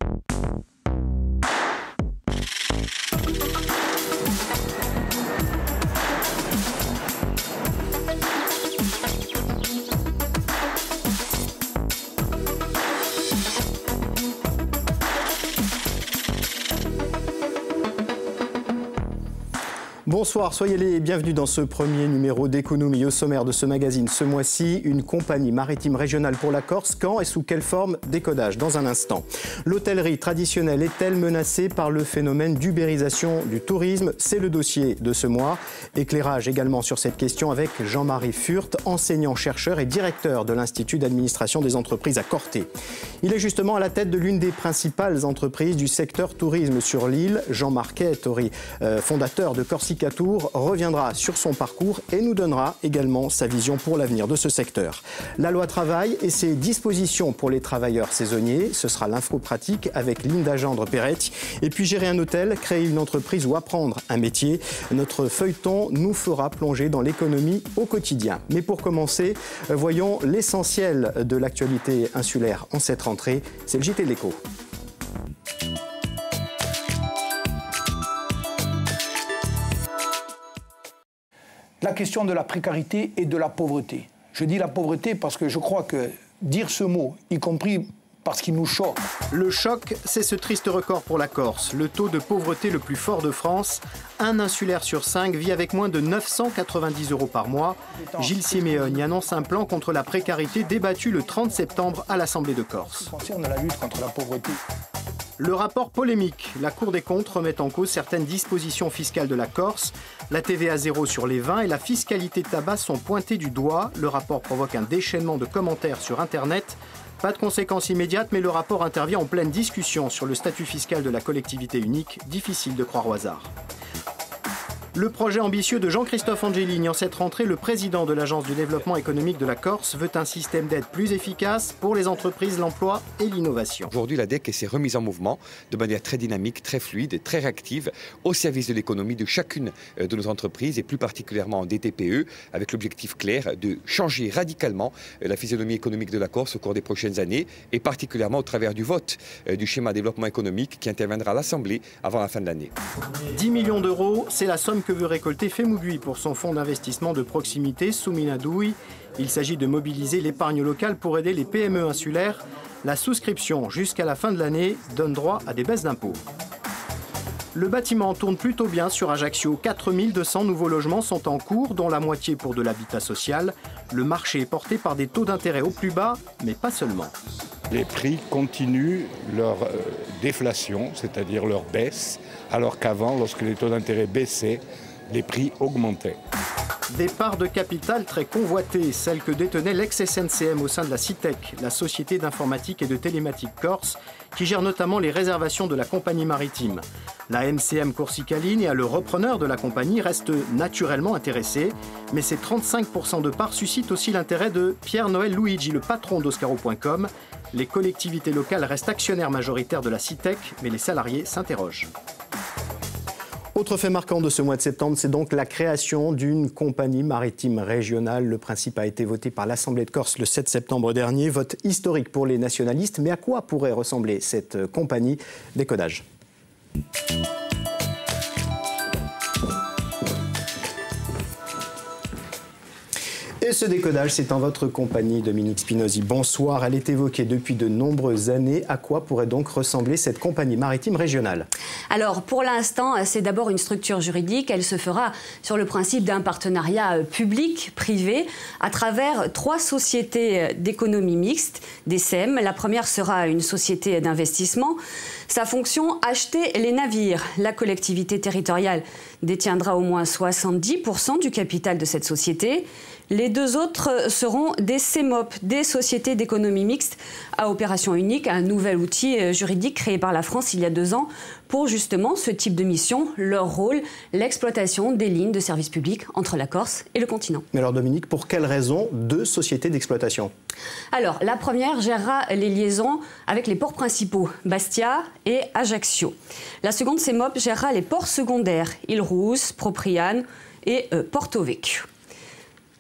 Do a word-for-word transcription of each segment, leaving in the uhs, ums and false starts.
Bonsoir, soyez les bienvenus dans ce premier numéro d'Économie. Au sommaire de ce magazine ce mois-ci, une compagnie maritime régionale pour la Corse. Quand et sous quelle forme? Décodage dans un instant. L'hôtellerie traditionnelle est-elle menacée par le phénomène d'ubérisation du tourisme? C'est le dossier de ce mois. Éclairage également sur cette question avec Jean-Marie Furth, enseignant-chercheur et directeur de l'Institut d'administration des entreprises à Corté. Il est justement à la tête de l'une des principales entreprises du secteur tourisme sur l'île. Jean-Marc Ettori, euh, fondateur de Corsica Tour, reviendra sur son parcours et nous donnera également sa vision pour l'avenir de ce secteur. La loi travail et ses dispositions pour les travailleurs saisonniers, ce sera l'info pratique avec Linda Gendre-Perretti. Et puis gérer un hôtel, créer une entreprise ou apprendre un métier. Notre feuilleton nous fera plonger dans l'économie au quotidien. Mais pour commencer, voyons l'essentiel de l'actualité insulaire en cette rentrée. C'est le J T de l'Écho. La question de la précarité et de la pauvreté. Je dis la pauvreté parce que je crois que dire ce mot, y compris parce qu'il nous choque. Le choc, c'est ce triste record pour la Corse. Le taux de pauvreté le plus fort de France. Un insulaire sur cinq vit avec moins de neuf cent quatre-vingt-dix euros par mois. Gilles Siméon y annonce un plan contre la précarité débattu le trente septembre à l'Assemblée de Corse. Ce qui concerne la lutte contre la pauvreté. Le rapport polémique. La Cour des comptes remet en cause certaines dispositions fiscales de la Corse. La T V A zéro sur les vins et la fiscalité tabac sont pointés du doigt. Le rapport provoque un déchaînement de commentaires sur Internet. Pas de conséquences immédiates, mais le rapport intervient en pleine discussion sur le statut fiscal de la collectivité unique. Difficile de croire au hasard. Le projet ambitieux de Jean-Christophe Angelini en cette rentrée, le président de l'Agence du développement économique de la Corse, veut un système d'aide plus efficace pour les entreprises, l'emploi et l'innovation. Aujourd'hui, la D E C s'est remise en mouvement de manière très dynamique, très fluide et très réactive au service de l'économie de chacune de nos entreprises et plus particulièrement des T P E, avec l'objectif clair de changer radicalement la physionomie économique de la Corse au cours des prochaines années et particulièrement au travers du vote du schéma de développement économique qui interviendra à l'Assemblée avant la fin de l'année. dix millions d'euros, c'est la somme que veut récolter Femougui pour son fonds d'investissement de proximité Souminadoui. Il s'agit de mobiliser l'épargne locale pour aider les P M E insulaires. La souscription jusqu'à la fin de l'année donne droit à des baisses d'impôts. Le bâtiment tourne plutôt bien sur Ajaccio. quatre mille deux cents nouveaux logements sont en cours, dont la moitié pour de l'habitat social. Le marché est porté par des taux d'intérêt au plus bas, mais pas seulement. Les prix continuent leur euh, déflation, c'est-à-dire leur baisse, alors qu'avant, lorsque les taux d'intérêt baissaient, les prix augmentaient. Des parts de capital très convoitées, celles que détenait l'ex-S N C M au sein de la CITEC, la Société d'informatique et de télématique corse, qui gère notamment les réservations de la compagnie maritime. La M C M Corsica Line et le repreneur de la compagnie restent naturellement intéressés, mais ces trente-cinq pour cent de parts suscitent aussi l'intérêt de Pierre-Noël Luigi, le patron d'Oscaro point com. Les collectivités locales restent actionnaires majoritaires de la CITEC, mais les salariés s'interrogent. Autre fait marquant de ce mois de septembre, c'est donc la création d'une compagnie maritime régionale. Le principe a été voté par l'Assemblée de Corse le sept septembre dernier. Vote historique pour les nationalistes. Mais à quoi pourrait ressembler cette compagnie? Décodage. Et ce décodage, c'est en votre compagnie, Dominique Spinozzi. Bonsoir. Elle est évoquée depuis de nombreuses années. À quoi pourrait donc ressembler cette compagnie maritime régionale? Alors, pour l'instant, c'est d'abord une structure juridique. Elle se fera sur le principe d'un partenariat public-privé à travers trois sociétés d'économie mixte, des S E M. La première sera une société d'investissement. Sa fonction, acheter les navires. La collectivité territoriale détiendra au moins soixante-dix pour cent du capital de cette société. Les deux autres seront des C M O P, des sociétés d'économie mixte à opération unique, un nouvel outil juridique créé par la France il y a deux ans pour justement ce type de mission, leur rôle, l'exploitation des lignes de service public entre la Corse et le continent. Mais alors Dominique, pour quelles raisons deux sociétés d'exploitation? Alors, la première gérera les liaisons avec les ports principaux, Bastia et Ajaccio. La seconde C M O P gérera les ports secondaires, Île-Rousse, Propriane et euh, Porto Vecchio.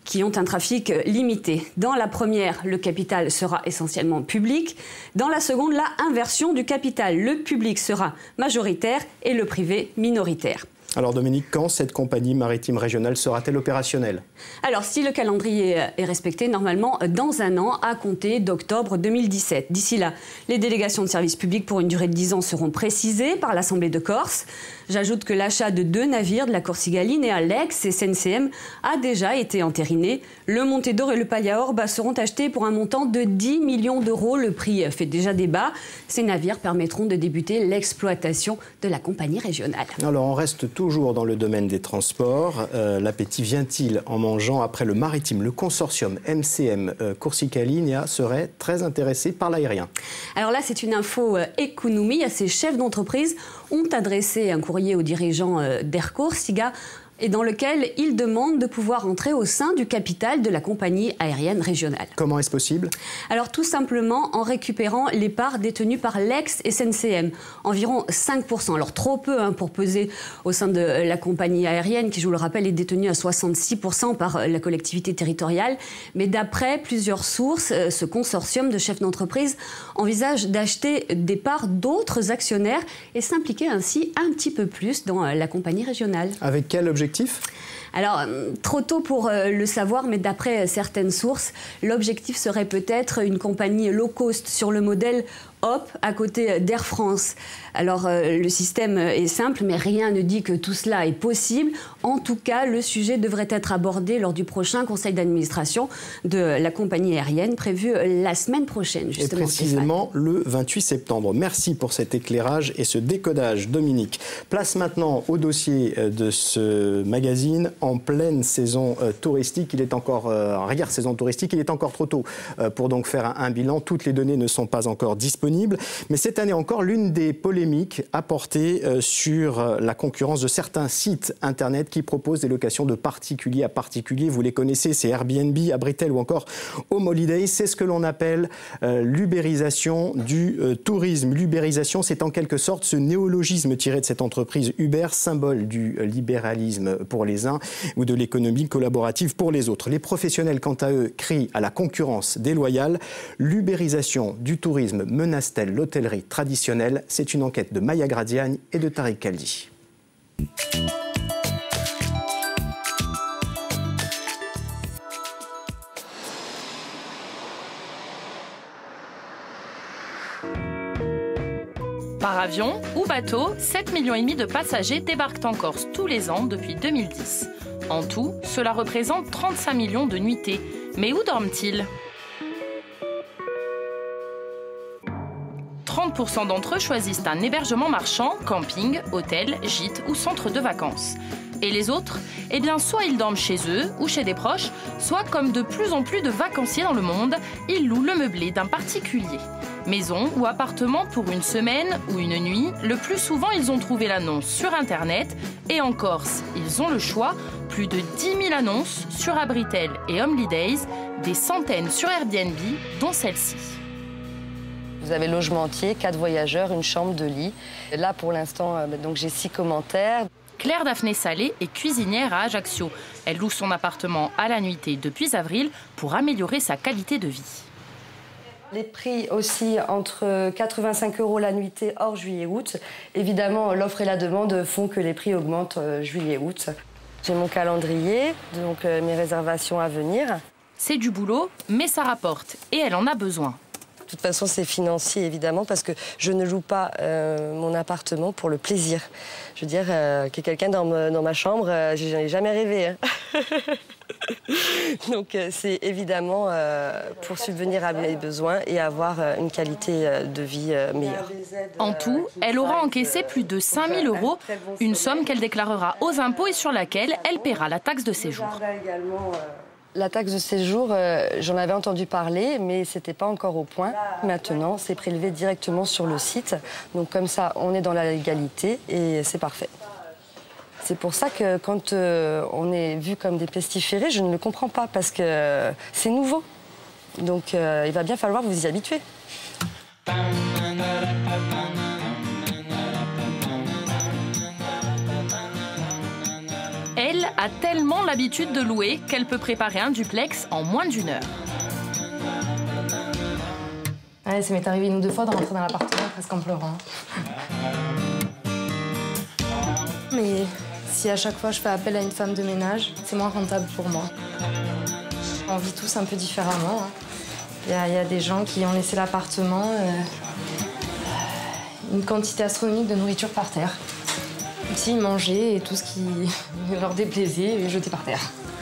qui ont un trafic limité. Dans la première, le capital sera essentiellement public. Dans la seconde, la inversion du capital. Le public sera majoritaire et le privé minoritaire. Alors Dominique, quand cette compagnie maritime régionale sera-t-elle opérationnelle? Alors si le calendrier est respecté, normalement dans un an à compter d'octobre deux mille dix-sept. D'ici là, les délégations de service public pour une durée de dix ans seront précisées par l'Assemblée de Corse. J'ajoute que l'achat de deux navires de la Corsigaline et à l'ex-S N C M a déjà été entériné. Le Montedor et le Palia-Orbe seront achetés pour un montant de dix millions d'euros. Le prix fait déjà débat. Ces navires permettront de débuter l'exploitation de la compagnie régionale. Alors on reste toujours dans le domaine des transports. Euh, l'appétit vient-il en mangeant? Après le maritime, le consortium M C M euh, Corsica Linea serait très intéressé par l'aérien. Alors là, c'est une info euh, économie. Ces chefs d'entreprise ont adressé un courrier aux dirigeants euh, d'Air Corsica et dans lequel ils demandent de pouvoir entrer au sein du capital de la compagnie aérienne régionale. Comment est-ce possible? Alors tout simplement en récupérant les parts détenues par l'ex-S N C M, environ cinq pour cent. Alors trop peu hein, pour peser au sein de la compagnie aérienne qui, je vous le rappelle, est détenue à soixante-six pour cent par la collectivité territoriale. Mais d'après plusieurs sources, ce consortium de chefs d'entreprise envisage d'acheter des parts d'autres actionnaires et s'impliquer ainsi un petit peu plus dans la compagnie régionale. Avec quel objectif? Alors, trop tôt pour euh, le savoir, mais d'après euh, certaines sources, l'objectif serait peut-être une compagnie low cost sur le modèle Hop, à côté d'Air France. Alors, euh, le système est simple, mais rien ne dit que tout cela est possible. En tout cas, le sujet devrait être abordé lors du prochain conseil d'administration de la compagnie aérienne, prévu la semaine prochaine, justement. Et précisément le vingt-huit septembre. Merci pour cet éclairage et ce décodage, Dominique. Place maintenant au dossier de ce magazine en pleine saison euh, touristique. Il est encore, euh, arrière saison touristique, il est encore trop tôt euh, pour donc faire un, un bilan. Toutes les données ne sont pas encore disponibles. Mais cette année encore, l'une des polémiques a porté euh, sur euh, la concurrence de certains sites internet qui proposent des locations de particulier à particulier. Vous les connaissez, c'est Airbnb, Abritel ou encore Home Holiday. C'est ce que l'on appelle euh, l'ubérisation du euh, tourisme. L'ubérisation, c'est en quelque sorte ce néologisme tiré de cette entreprise Uber, symbole du euh, libéralisme pour les uns ou de l'économie collaborative pour les autres. Les professionnels, quant à eux, crient à la concurrence déloyale. L'ubérisation du tourisme menace l'hôtellerie traditionnelle? C'est une enquête de Maya Gradiagne et de Tariq Kaldi. Par avion ou bateau, sept virgule cinq millions de passagers débarquent en Corse tous les ans depuis deux mille dix. En tout, cela représente trente-cinq millions de nuitées. Mais où dorment-ils ? trente pour cent d'entre eux choisissent un hébergement marchand, camping, hôtel, gîte ou centre de vacances. Et les autres? Eh bien, soit ils dorment chez eux ou chez des proches, soit, comme de plus en plus de vacanciers dans le monde, ils louent le meublé d'un particulier. Maison ou appartement pour une semaine ou une nuit, le plus souvent ils ont trouvé l'annonce sur Internet. Et en Corse, ils ont le choix, plus de dix mille annonces sur Abritel et Home Holidays, des centaines sur Airbnb, dont celle-ci. Vous avez logement entier, quatre voyageurs, une chambre, deux lits. Là, pour l'instant, donc j'ai six commentaires. Claire Daphné Salé est cuisinière à Ajaccio. Elle loue son appartement à la nuitée depuis avril pour améliorer sa qualité de vie. Les prix aussi entre quatre-vingt-cinq euros la nuitée hors juillet-août. Évidemment, l'offre et la demande font que les prix augmentent juillet-août. J'ai mon calendrier, donc mes réservations à venir. C'est du boulot, mais ça rapporte et elle en a besoin. De toute façon, c'est financier, évidemment, parce que je ne loue pas euh, mon appartement pour le plaisir. Je veux dire, euh, qu'il y ait quelqu'un dans, me, dans ma chambre, euh, j'en ai jamais rêvé. Hein. Donc, euh, c'est évidemment euh, pour subvenir à mes besoins et avoir euh, une qualité euh, de vie euh, meilleure. En tout, elle aura encaissé plus de cinq mille euros, une somme qu'elle déclarera aux impôts et sur laquelle elle paiera la taxe de séjour. La taxe de séjour, euh, j'en avais entendu parler, mais ce n'était pas encore au point. Maintenant, c'est prélevé directement sur le site. Donc comme ça, on est dans la légalité et c'est parfait. C'est pour ça que quand euh, on est vu comme des pestiférés, je ne le comprends pas parce que euh, c'est nouveau. Donc euh, il va bien falloir vous y habituer. Elle a tellement l'habitude de louer qu'elle peut préparer un duplex en moins d'une heure. Ouais, ça m'est arrivé une ou deux fois de rentrer dans l'appartement presque en pleurant. Mais si à chaque fois je fais appel à une femme de ménage, c'est moins rentable pour moi. On vit tous un peu différemment. Il hein. y, y a des gens qui ont laissé l'appartement, euh, une quantité astronomique de nourriture par terre. Aussi, ils mangeaient et tout ce qui leur déplaisait est jeté par terre.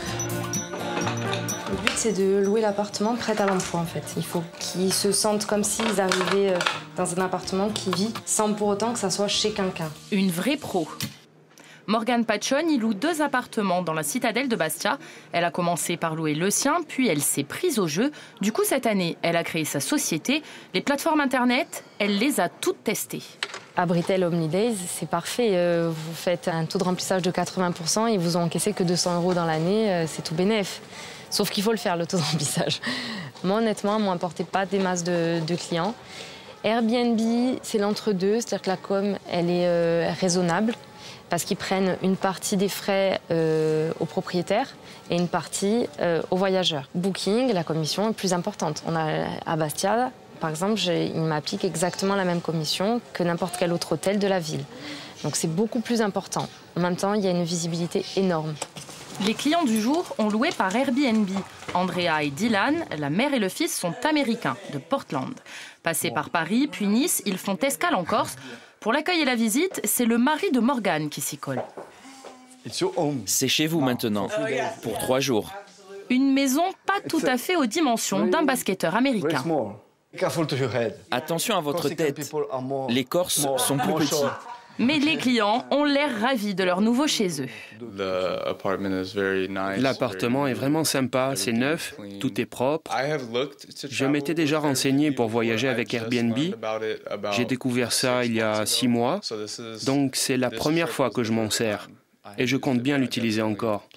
Le but, c'est de louer l'appartement prêt à l'emploi, en fait. Il faut qu'ils se sentent comme s'ils arrivaient dans un appartement qui vit, sans pour autant que ça soit chez quelqu'un. Une vraie pro. Morgane Pachon y loue deux appartements dans la citadelle de Bastia. Elle a commencé par louer le sien, puis elle s'est prise au jeu. Du coup, cette année, elle a créé sa société. Les plateformes Internet, elle les a toutes testées. À Britel Omnidays, c'est parfait. Euh, vous faites un taux de remplissage de quatre-vingts pour cent et vous encaissez que deux cents euros dans l'année. Euh, c'est tout bénef. Sauf qu'il faut le faire, le taux de remplissage. Moi, honnêtement, moi, m'apportez pas des masses de, de clients. Airbnb, c'est l'entre-deux. C'est-à-dire que la com, elle est euh, raisonnable. Parce qu'ils prennent une partie des frais euh, aux propriétaires et une partie euh, aux voyageurs. Booking, la commission est plus importante. On a à Bastia, par exemple, ils m'appliquent exactement la même commission que n'importe quel autre hôtel de la ville. Donc c'est beaucoup plus important. En même temps, il y a une visibilité énorme. Les clients du jour ont loué par Airbnb. Andrea et Dylan, la mère et le fils, sont américains, de Portland. Passés par Paris, puis Nice, ils font escale en Corse. Pour l'accueil et la visite, c'est le mari de Morgane qui s'y colle. C'est chez vous maintenant, pour trois jours. Une maison pas tout à fait aux dimensions d'un basketteur américain. Attention à votre tête, les Corses sont plus petits. Mais les clients ont l'air ravis de leur nouveau chez eux. L'appartement est vraiment sympa, c'est neuf, tout est propre. Je m'étais déjà renseigné pour voyager avec Airbnb. J'ai découvert ça il y a six mois, donc c'est la première fois que je m'en sers. Et je compte bien l'utiliser encore.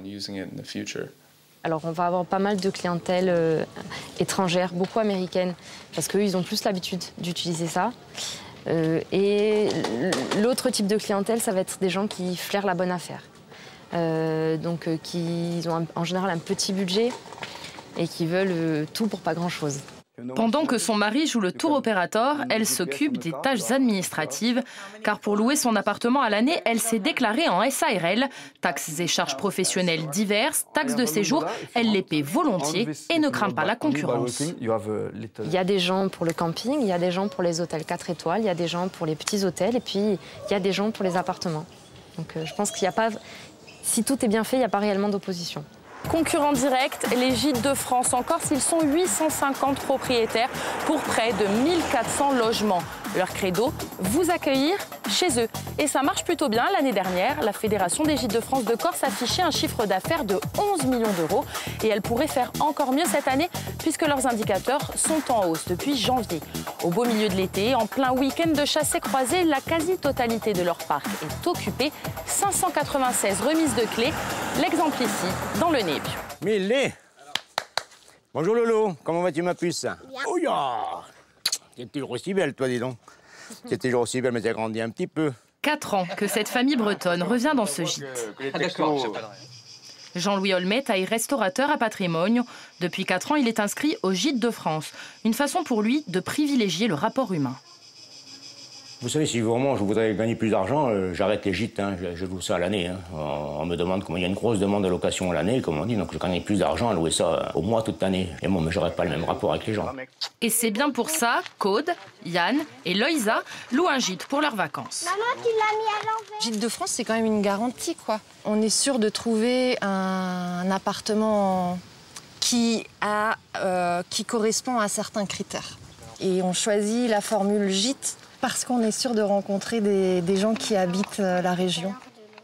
Alors on va avoir pas mal de clientèle euh, étrangère, beaucoup américaine, parce qu'eux, ils ont plus l'habitude d'utiliser ça. Euh, et l'autre type de clientèle, ça va être des gens qui flairent la bonne affaire. Euh, donc euh, qui ont un, en général un petit budget et qui veulent euh, tout pour pas grand-chose. Pendant que son mari joue le tour opérateur, elle s'occupe des tâches administratives. Car pour louer son appartement à l'année, elle s'est déclarée en S A R L. Taxes et charges professionnelles diverses, taxes de séjour, elle les paie volontiers et ne craint pas la concurrence. Il y a des gens pour le camping, il y a des gens pour les hôtels quatre étoiles, il y a des gens pour les petits hôtels et puis il y a des gens pour les appartements. Donc euh, je pense qu'il n'y a pas... Si tout est bien fait, il n'y a pas réellement d'opposition. Concurrents directs, les Gîtes de France en Corse, ils sont huit cent cinquante propriétaires pour près de mille quatre cents logements. Leur credo, vous accueillir chez eux. Et ça marche plutôt bien. L'année dernière, la Fédération des Gîtes de France de Corse affichait un chiffre d'affaires de onze millions d'euros. Et elle pourrait faire encore mieux cette année puisque leurs indicateurs sont en hausse depuis janvier. Au beau milieu de l'été, en plein week-end de chassé-croisé, la quasi-totalité de leur parc est occupée. cinq cent quatre-vingt-seize remises de clés. L'exemple ici, dans le Nebbio. Mille. Bonjour Lolo, comment vas-tu ma puce? Oh ya, t'es toujours aussi belle toi dis donc. T'es toujours aussi belle mais t'as grandi un petit peu. Quatre ans que cette famille bretonne revient dans ce gîte. Ah, d'accord. Jean-Louis Olmet est restaurateur à Patrimonio. Depuis quatre ans, il est inscrit au Gîte de France. Une façon pour lui de privilégier le rapport humain. Vous savez, si vraiment je voudrais gagner plus d'argent, euh, j'arrête les gîtes, hein, je, je loue ça à l'année. Hein. On, on me demande comment il y a une grosse demande de location à l'année, comme on dit, donc je gagne plus d'argent à louer ça euh, au mois toute l'année. Et moi, mais j'aurais pas le même rapport avec les gens. Et c'est bien pour ça qu'Aude, Yann et Loïsa louent un gîte pour leurs vacances. Maman, tu l'as mis à l'envers. Gîte de France, c'est quand même une garantie, quoi. On est sûr de trouver un, un appartement qui, a, euh, qui correspond à certains critères. Et on choisit la formule gîte parce qu'on est sûr de rencontrer des, des gens qui habitent la région.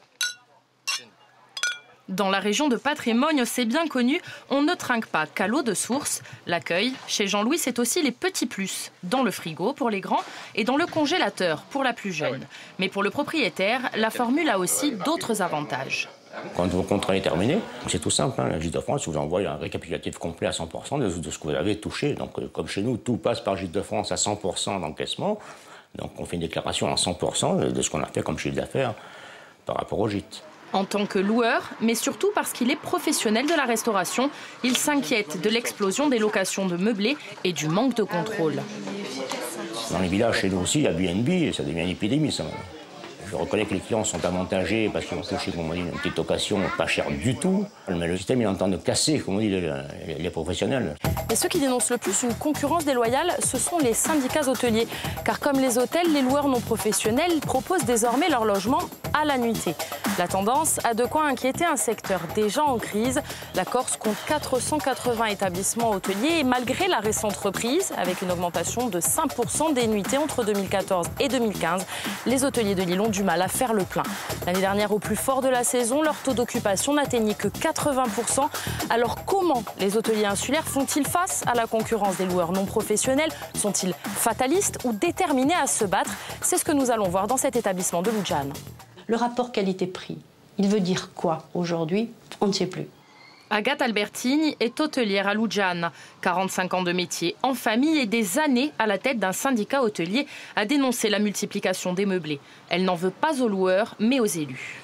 Dans la région de Patrimonio, c'est bien connu, on ne trinque pas qu'à l'eau de source. L'accueil, chez Jean-Louis, c'est aussi les petits plus. Dans le frigo pour les grands et dans le congélateur pour la plus jeune. Mais pour le propriétaire, la formule a aussi d'autres avantages. Quand votre contrat est terminé, c'est tout simple. Hein, la Gîte de France vous envoie un récapitulatif complet à cent pour cent de, de ce que vous avez touché. Donc, euh, comme chez nous, tout passe par Gîte de France à cent pour cent d'encaissement. Donc on fait une déclaration à cent pour cent de ce qu'on a fait comme chiffre d'affaires par rapport au gîte. En tant que loueur, mais surtout parce qu'il est professionnel de la restauration, il s'inquiète de l'explosion des locations de meublés et du manque de contrôle. Dans les villages, chez nous aussi, il y a B and B et ça devient une épidémie, ça. Je reconnais que les clients sont avantagés parce qu'ils ont touché, comme on dit, une petite location pas chère du tout. Mais le système, il est en train de casser, comme on dit, les, les, les professionnels. Et ceux qui dénoncent le plus une concurrence déloyale, ce sont les syndicats hôteliers. Car comme les hôtels, les loueurs non professionnels proposent désormais leur logement à la nuitée. La tendance a de quoi inquiéter un secteur déjà en crise. La Corse compte quatre cent quatre-vingts établissements hôteliers et malgré la récente reprise, avec une augmentation de cinq pour cent des nuitées entre deux mille quatorze et deux mille quinze, les hôteliers de l'île ont du mal à faire le plein. L'année dernière, au plus fort de la saison, leur taux d'occupation n'atteignait que quatre-vingts pour cent. Alors comment les hôteliers insulaires font-ils face à la concurrence des loueurs non professionnels? Sont-ils fatalistes ou déterminés à se battre? C'est ce que nous allons voir dans cet établissement de Lujane. Le rapport qualité-prix, il veut dire quoi aujourd'hui? On ne sait plus. Agathe Albertini est hôtelière à Lujane. quarante-cinq ans de métier en famille et des années à la tête d'un syndicat hôtelier a dénoncé la multiplication des meublés. Elle n'en veut pas aux loueurs, mais aux élus.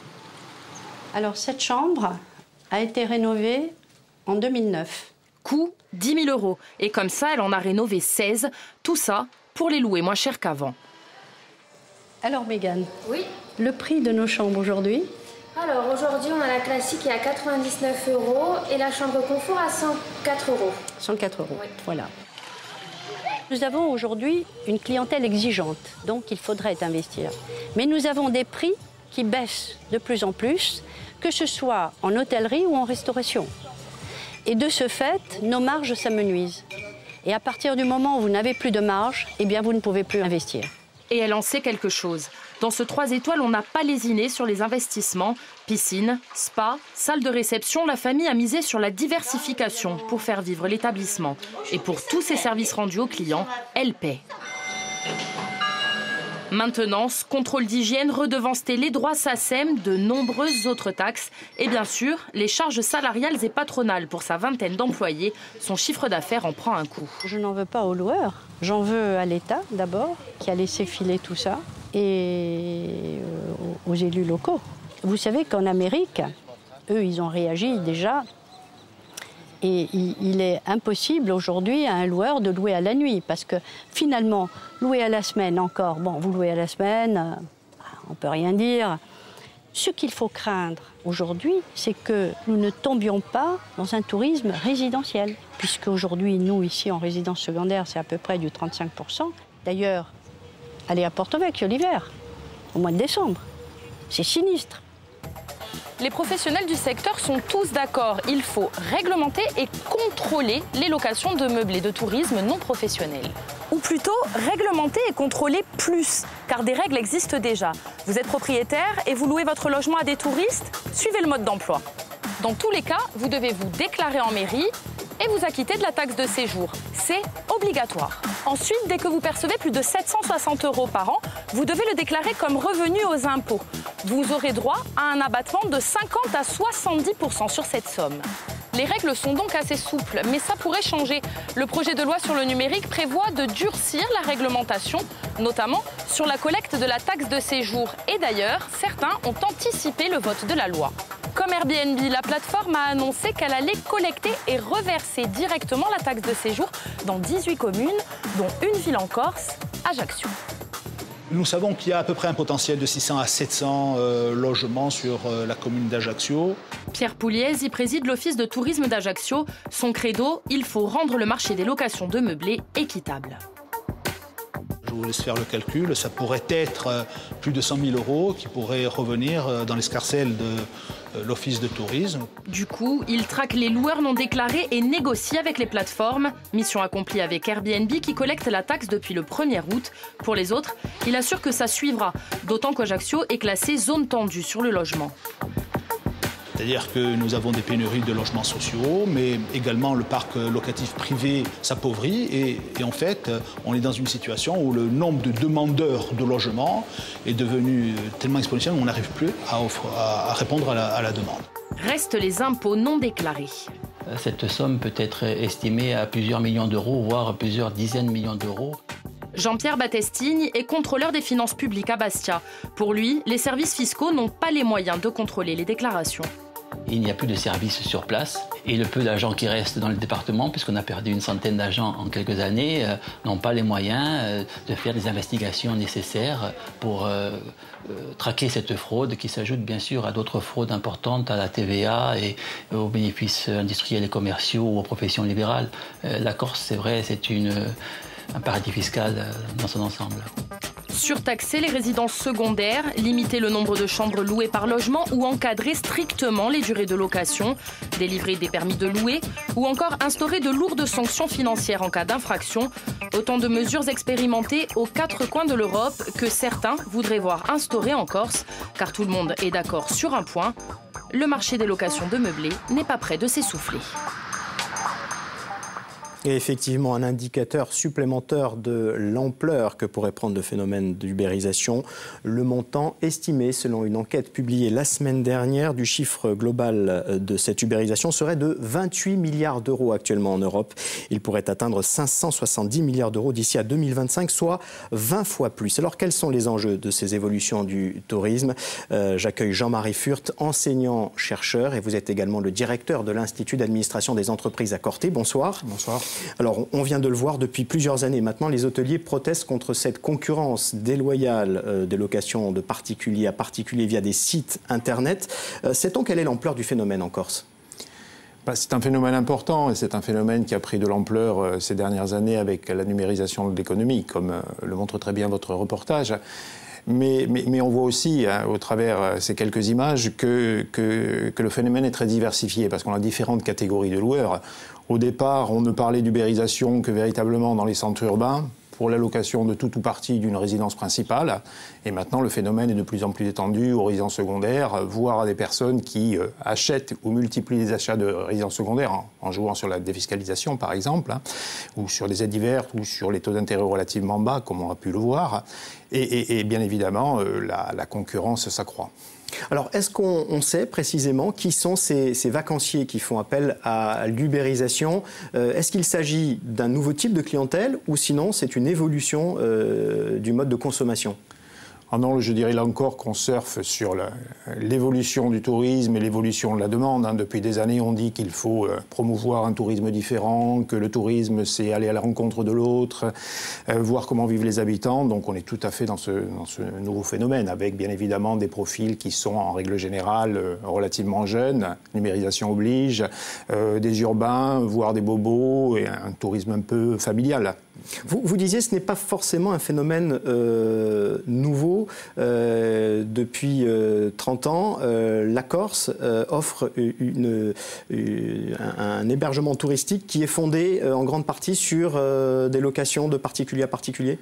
Alors, cette chambre a été rénovée en deux mille neuf. Coût dix mille euros. Et comme ça, elle en a rénové seize. Tout ça pour les louer moins cher qu'avant. Alors, Mégane, oui. Le prix de nos chambres aujourd'hui? Alors aujourd'hui, on a la classique qui est à quatre-vingt-dix-neuf euros et la chambre confort à cent quatre euros. cent quatre euros, oui. Voilà. Nous avons aujourd'hui une clientèle exigeante, donc il faudrait investir. Mais nous avons des prix qui baissent de plus en plus, que ce soit en hôtellerie ou en restauration. Et de ce fait, nos marges s'amenuisent. Et à partir du moment où vous n'avez plus de marge, eh bien vous ne pouvez plus investir. Et elle en sait quelque chose. Dans ce trois étoiles, on n'a pas lésiné sur les investissements. Piscine, spa, salle de réception, la famille a misé sur la diversification pour faire vivre l'établissement. Et pour tous ces services rendus aux clients, elle paie. Maintenance, contrôle d'hygiène, redevance télé, droits SACEM, de nombreuses autres taxes. Et bien sûr, les charges salariales et patronales pour sa vingtaine d'employés. Son chiffre d'affaires en prend un coup. Je n'en veux pas aux loueurs. J'en veux à l'État, d'abord, qui a laissé filer tout ça, et aux élus locaux. Vous savez qu'en Amérique, eux, ils ont réagi déjà. Et il est impossible aujourd'hui à un loueur de louer à la nuit, parce que finalement, louer à la semaine encore, bon, vous louez à la semaine, on ne peut rien dire. Ce qu'il faut craindre aujourd'hui, c'est que nous ne tombions pas dans un tourisme résidentiel, puisque aujourd'hui, nous, ici, en résidence secondaire, c'est à peu près du trente-cinq pour cent. D'ailleurs, allez à Porto Vecchio l'hiver, au mois de décembre, c'est sinistre. Les professionnels du secteur sont tous d'accord. Il faut réglementer et contrôler les locations de meublés de tourisme non professionnels. Ou plutôt, réglementer et contrôler plus, car des règles existent déjà. Vous êtes propriétaire et vous louez votre logement à des touristes, suivez le mode d'emploi. Dans tous les cas, vous devez vous déclarer en mairie et vous acquitter de la taxe de séjour. C'est obligatoire. Ensuite, dès que vous percevez plus de sept cent soixante euros par an, vous devez le déclarer comme revenu aux impôts. Vous aurez droit à un abattement de cinquante à soixante-dix pour cent sur cette somme. Les règles sont donc assez souples, mais ça pourrait changer. Le projet de loi sur le numérique prévoit de durcir la réglementation, notamment sur la collecte de la taxe de séjour. Et d'ailleurs, certains ont anticipé le vote de la loi. Comme Airbnb, la plateforme a annoncé qu'elle allait collecter et reverser directement la taxe de séjour dans dix-huit communes, dont une ville en Corse, Ajaccio. Nous savons qu'il y a à peu près un potentiel de six cents à sept cents euh, logements sur euh, la commune d'Ajaccio. Pierre Pouliez y préside l'office de tourisme d'Ajaccio. Son credo, il faut rendre le marché des locations de meublés équitable. Je vous laisse faire le calcul, ça pourrait être plus de cent mille euros qui pourraient revenir dans l'escarcelle de l'office de tourisme. Du coup, il traque les loueurs non déclarés et négocie avec les plateformes. Mission accomplie avec Airbnb qui collecte la taxe depuis le premier août. Pour les autres, il assure que ça suivra, d'autant qu'Ajaccio est classé zone tendue sur le logement. C'est-à-dire que nous avons des pénuries de logements sociaux, mais également le parc locatif privé s'appauvrit. Et, et en fait, on est dans une situation où le nombre de demandeurs de logements est devenu tellement exponentiel qu'on n'arrive plus à, offre, à, à répondre à la, à la demande. Restent les impôts non déclarés. Cette somme peut être estimée à plusieurs millions d'euros, voire plusieurs dizaines de millions d'euros. Jean-Pierre Battestini est contrôleur des finances publiques à Bastia. Pour lui, les services fiscaux n'ont pas les moyens de contrôler les déclarations. Il n'y a plus de services sur place et le peu d'agents qui restent dans le département, puisqu'on a perdu une centaine d'agents en quelques années, euh, n'ont pas les moyens euh, de faire des investigations nécessaires pour euh, euh, traquer cette fraude qui s'ajoute bien sûr à d'autres fraudes importantes, à la T V A et aux bénéfices industriels et commerciaux ou aux professions libérales. Euh, la Corse, c'est vrai, c'est une, un paradis fiscal euh, dans son ensemble. Surtaxer les résidences secondaires, limiter le nombre de chambres louées par logement ou encadrer strictement les durées de location, délivrer des permis de louer ou encore instaurer de lourdes sanctions financières en cas d'infraction. Autant de mesures expérimentées aux quatre coins de l'Europe que certains voudraient voir instaurées en Corse, car tout le monde est d'accord sur un point, le marché des locations de meublés n'est pas prêt de s'essouffler. Et effectivement, un indicateur supplémentaire de l'ampleur que pourrait prendre le phénomène d'ubérisation, le montant estimé selon une enquête publiée la semaine dernière du chiffre global de cette ubérisation serait de vingt-huit milliards d'euros actuellement en Europe. Il pourrait atteindre cinq cent soixante-dix milliards d'euros d'ici à deux mille vingt-cinq, soit vingt fois plus. Alors quels sont les enjeux de ces évolutions du tourisme ? euh, J'accueille Jean-Marie Furth, enseignant-chercheur, et vous êtes également le directeur de l'Institut d'administration des entreprises à Corté. Bonsoir. Bonsoir. Alors, on vient de le voir depuis plusieurs années. Maintenant, les hôteliers protestent contre cette concurrence déloyale euh, des locations de particulier à particulier via des sites Internet. Euh, sait-on quelle est l'ampleur du phénomène en Corse ? Bah, c'est un phénomène important et c'est un phénomène qui a pris de l'ampleur euh, ces dernières années avec la numérisation de l'économie, comme euh, le montre très bien votre reportage. Mais, mais, mais on voit aussi, hein, au travers ces quelques images, que, que, que le phénomène est très diversifié parce qu'on a différentes catégories de loueurs. Au départ, on ne parlait d'ubérisation que véritablement dans les centres urbains, pour l'allocation de tout ou partie d'une résidence principale. Et maintenant, le phénomène est de plus en plus étendu aux résidences secondaires, voire à des personnes qui euh, achètent ou multiplient les achats de résidences secondaires en, en jouant sur la défiscalisation, par exemple, hein, ou sur des aides diverses, ou sur les taux d'intérêt relativement bas, comme on a pu le voir. Et, et, et bien évidemment, euh, la, la concurrence s'accroît. Alors, est-ce qu'on sait précisément qui sont ces, ces vacanciers qui font appel à l'ubérisation ? euh, Est-ce qu'il s'agit d'un nouveau type de clientèle ou sinon c'est une évolution euh, du mode de consommation ? Ah non, je dirais là encore qu'on surfe sur l'évolution du tourisme et l'évolution de la demande. Hein. Depuis des années, on dit qu'il faut euh, promouvoir un tourisme différent, que le tourisme, c'est aller à la rencontre de l'autre, euh, voir comment vivent les habitants. Donc on est tout à fait dans ce, dans ce nouveau phénomène, avec bien évidemment des profils qui sont en règle générale euh, relativement jeunes, numérisation oblige, euh, des urbains, voire des bobos, et un, un tourisme un peu familial. Vous, vous disiez ce n'est pas forcément un phénomène euh, nouveau. Euh, depuis euh, trente ans, euh, la Corse euh, offre une, une, un, un hébergement touristique qui est fondé euh, en grande partie sur euh, des locations de particulier à particulier.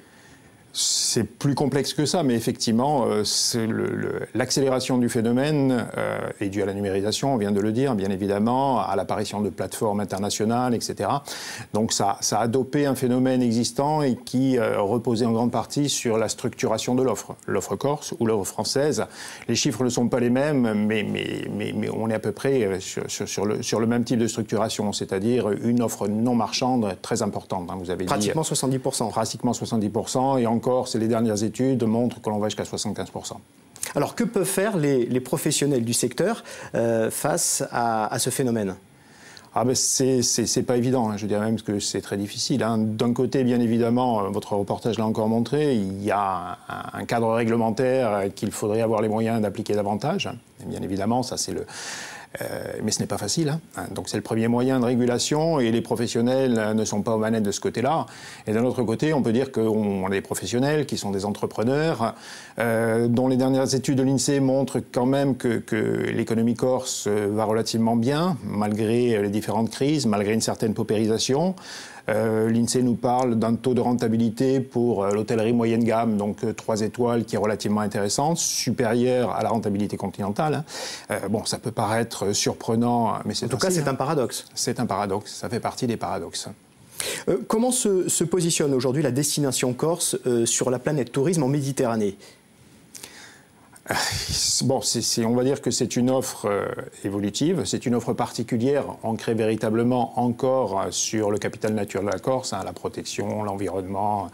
C'est plus complexe que ça, mais effectivement, euh, l'accélération du phénomène euh, est due à la numérisation, on vient de le dire, bien évidemment, à l'apparition de plateformes internationales, et cetera. Donc ça, ça a dopé un phénomène existant et qui euh, reposait en grande partie sur la structuration de l'offre. L'offre corse ou l'offre française. Les chiffres ne sont pas les mêmes, mais, mais, mais, mais on est à peu près sur, sur, sur, le, sur le même type de structuration, c'est-à-dire une offre non marchande très importante. Hein, vous avez pratiquement dit, soixante-dix pour cent. Pratiquement soixante-dix pour cent, et encore, c'est les dernières études montrent que l'on va jusqu'à soixante-quinze pour cent. Alors que peuvent faire les, les professionnels du secteur euh, face à, à ce phénomène ? Ah ben c'est, c'est, c'est pas évident, hein. Je dirais même que c'est très difficile. Hein. D'un côté, bien évidemment, votre reportage l'a encore montré, il y a un, un cadre réglementaire qu'il faudrait avoir les moyens d'appliquer davantage. Et bien évidemment, ça c'est le... Euh, mais ce n'est pas facile. Hein. Donc c'est le premier moyen de régulation et les professionnels ne sont pas aux manettes de ce côté-là. Et d'un autre côté, on peut dire qu'on a des professionnels qui sont des entrepreneurs euh, dont les dernières études de l'INSEE montrent quand même que, que l'économie corse va relativement bien, malgré les différentes crises, malgré une certaine paupérisation. Euh, L'INSEE nous parle d'un taux de rentabilité pour euh, l'hôtellerie moyenne gamme, donc euh, trois étoiles, qui est relativement intéressante, supérieure à la rentabilité continentale. Hein. Euh, bon, ça peut paraître surprenant, mais c'est en tout aussi, cas, c'est hein. un paradoxe. C'est un paradoxe, ça fait partie des paradoxes. Euh, comment se, se positionne aujourd'hui la destination corse euh, sur la planète tourisme en Méditerranée ? Bon, c'est, c'est, on va dire que c'est une offre euh, évolutive, c'est une offre particulière, ancrée véritablement encore sur le capital nature de la Corse, hein, la protection, l'environnement,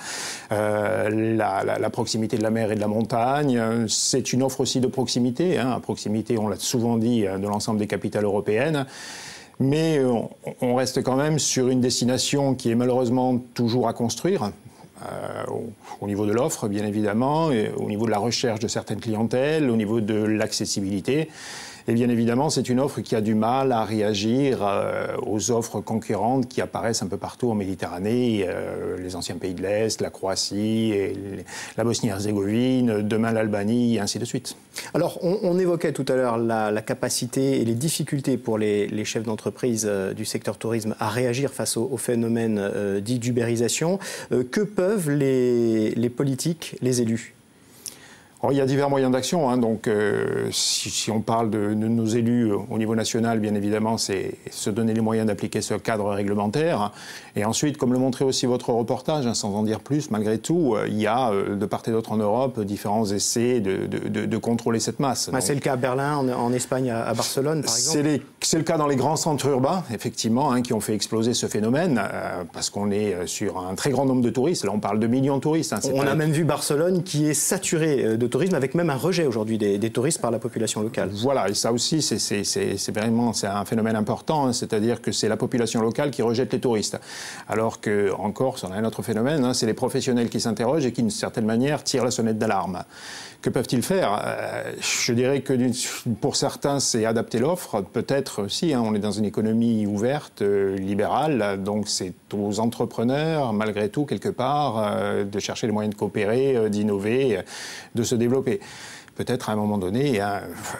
euh, la, la, la proximité de la mer et de la montagne. C'est une offre aussi de proximité, hein, à proximité, on l'a souvent dit, de l'ensemble des capitales européennes. Mais on, on reste quand même sur une destination qui est malheureusement toujours à construire. Euh, au, au niveau de l'offre, bien évidemment, et au niveau de la recherche de certaines clientèles, au niveau de l'accessibilité. Et bien évidemment, c'est une offre qui a du mal à réagir euh, aux offres concurrentes qui apparaissent un peu partout en Méditerranée, euh, les anciens pays de l'Est, la Croatie, et les, la Bosnie-Herzégovine, demain l'Albanie, et ainsi de suite. Alors, on, on évoquait tout à l'heure la, la capacité et les difficultés pour les, les chefs d'entreprise euh, du secteur tourisme à réagir face au, au phénomène euh, dit d'ubérisation. Euh, que peuvent les, les politiques, les élus ? Alors, il y a divers moyens d'action, hein, donc euh, si, si on parle de, de nos élus euh, au niveau national, bien évidemment, c'est se donner les moyens d'appliquer ce cadre réglementaire. Et ensuite, comme le montrait aussi votre reportage, hein, sans en dire plus, malgré tout, euh, il y a euh, de part et d'autre en Europe différents essais de, de, de, de contrôler cette masse. Ah, c'est le cas à Berlin, en, en Espagne, à, à Barcelone, par exemple. C'est, les, c'est le cas dans les grands centres urbains, effectivement, hein, qui ont fait exploser ce phénomène, euh, parce qu'on est sur un très grand nombre de touristes. Là, on parle de millions de touristes. Hein, on pas... a même vu Barcelone qui est saturé de tourisme, avec même un rejet aujourd'hui des, des touristes par la population locale. Voilà, et ça aussi, c'est, c'est, c'est, c'est vraiment c'est un phénomène important, hein, c'est-à-dire que c'est la population locale qui rejette les touristes. Alors qu'en Corse, on a un autre phénomène, hein, c'est les professionnels qui s'interrogent et qui, d'une certaine manière, tirent la sonnette d'alarme. Que peuvent-ils faire ? euh, Je dirais que pour certains, c'est adapter l'offre. Peut-être aussi, hein, on est dans une économie ouverte, euh, libérale, donc c'est aux entrepreneurs, malgré tout, quelque part, euh, de chercher les moyens de coopérer, euh, d'innover, euh, de se développer. Peut-être à un moment donné, hein,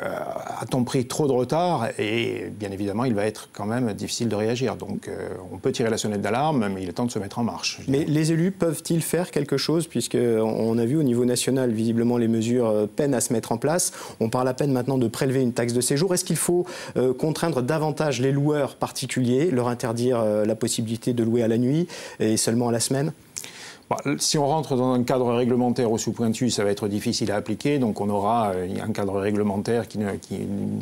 a-t-on pris trop de retard et bien évidemment, il va être quand même difficile de réagir. Donc euh, on peut tirer la sonnette d'alarme, mais il est temps de se mettre en marche. Mais les élus peuvent-ils faire quelque chose, puisqu'on a vu au niveau national, visiblement, les mesures peinent à se mettre en place. On parle à peine maintenant de prélever une taxe de séjour. Est-ce qu'il faut euh, contraindre davantage les loueurs particuliers, leur interdire euh, la possibilité de louer à la nuit et seulement à la semaine ? Si on rentre dans un cadre réglementaire aussi pointu, ça va être difficile à appliquer. Donc on aura un cadre réglementaire qui, qui,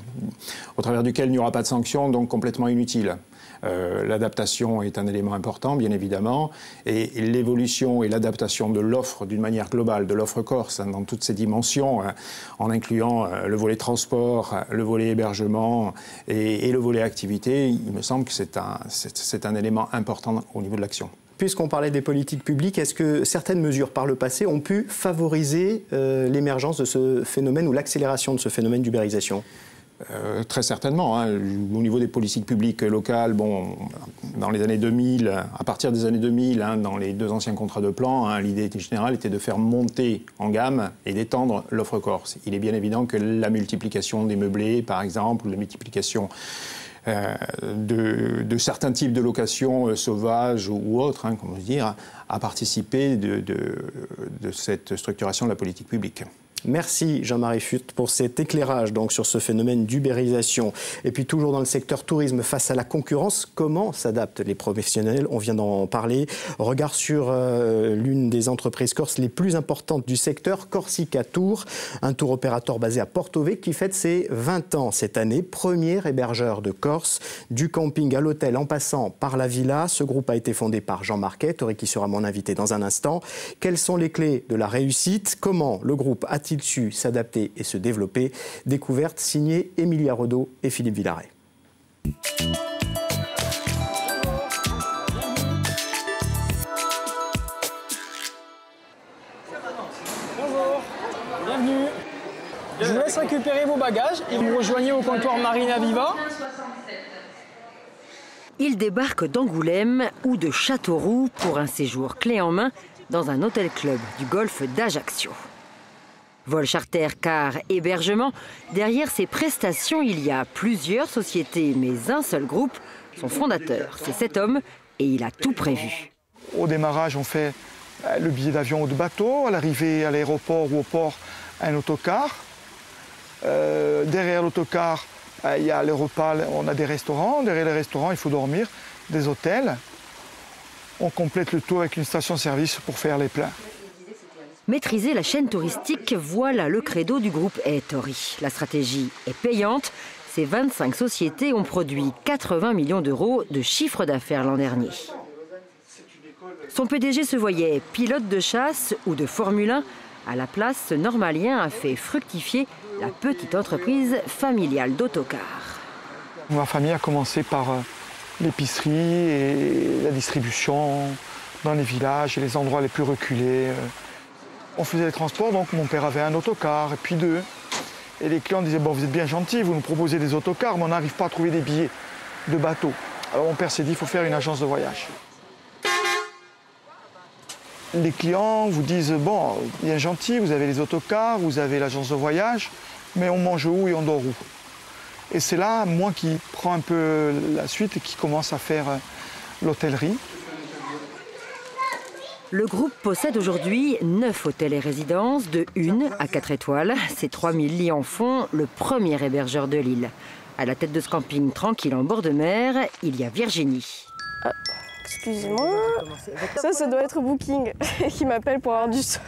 au travers duquel il n'y aura pas de sanctions, donc complètement inutile. Euh, l'adaptation est un élément important, bien évidemment, et, et l'évolution et l'adaptation de l'offre d'une manière globale, de l'offre corse, hein, dans toutes ses dimensions, hein, en incluant euh, le volet transport, le volet hébergement et, et le volet activité, il me semble que c'est un, c'est, c'est un élément important au niveau de l'action. Puisqu'on parlait des politiques publiques, est-ce que certaines mesures par le passé ont pu favoriser euh, l'émergence de ce phénomène ou l'accélération de ce phénomène d'ubérisation ? Euh, très certainement. Hein. Au niveau des politiques publiques locales, bon, dans les années deux mille, à partir des années deux mille, hein, dans les deux anciens contrats de plan, hein, l'idée générale était de faire monter en gamme et d'étendre l'offre corse. Il est bien évident que la multiplication des meublés, par exemple, ou la multiplication Euh, de, de certains types de locations euh, sauvages ou, ou autres, hein, comment dire, à participer de, de, de cette structuration de la politique publique. Merci Jean-Marie Furt pour cet éclairage donc, sur ce phénomène d'ubérisation. Et puis toujours dans le secteur tourisme, face à la concurrence, comment s'adaptent les professionnels ? On vient d'en parler. Regard sur euh, l'une des entreprises corses les plus importantes du secteur, Corsica Tour, un tour opérateur basé à Porto Vecchio qui fête ses vingt ans cette année. Premier hébergeur de Corse, du camping à l'hôtel en passant par la villa. Ce groupe a été fondé par Jean Marquet, qui sera mon invité dans un instant. Quelles sont les clés de la réussite ? Comment le groupe a-t-il a-t-il su s'adapter et se développer ? Découverte signée Emilia Rodot et Philippe Villaret. Bonjour, bienvenue. Je vous laisse récupérer vos bagages et vous rejoignez au comptoir Marina Viva. Il débarque d'Angoulême ou de Châteauroux pour un séjour clé en main dans un hôtel-club du golfe d'Ajaccio. Vol charter, car hébergement, derrière ces prestations, il y a plusieurs sociétés, mais un seul groupe, son fondateur. C'est cet homme et il a tout prévu. Au démarrage, on fait le billet d'avion ou de bateau. À l'arrivée à l'aéroport ou au port, un autocar. Euh, derrière l'autocar, il y a les repas, on a des restaurants. Derrière les restaurants, il faut dormir, des hôtels. On complète le tout avec une station-service pour faire les plats. Maîtriser la chaîne touristique, voilà le credo du groupe Ettori. La stratégie est payante. Ces vingt-cinq sociétés ont produit quatre-vingts millions d'euros de chiffre d'affaires l'an dernier. Son P D G se voyait pilote de chasse ou de Formule un. À la place, ce Normalien a fait fructifier la petite entreprise familiale d'autocars. Ma famille a commencé par l'épicerie et la distribution dans les villages et les endroits les plus reculés. On faisait les transports, donc mon père avait un autocar et puis deux. Et les clients disaient, bon, vous êtes bien gentils, vous nous proposez des autocars, mais on n'arrive pas à trouver des billets de bateau. Alors mon père s'est dit, il faut faire une agence de voyage. Les clients vous disent, bon, bien gentil, vous avez les autocars, vous avez l'agence de voyage, mais on mange où et on dort où? Et c'est là, moi, qui prends un peu la suite et qui commence à faire l'hôtellerie. Le groupe possède aujourd'hui neuf hôtels et résidences, de une à quatre étoiles. Ces trois mille lits en font le premier hébergeur de l'île. À la tête de ce camping tranquille en bord de mer, il y a Virginie. Ah, excusez-moi, ça, ça doit être Booking qui m'appelle pour avoir du stock.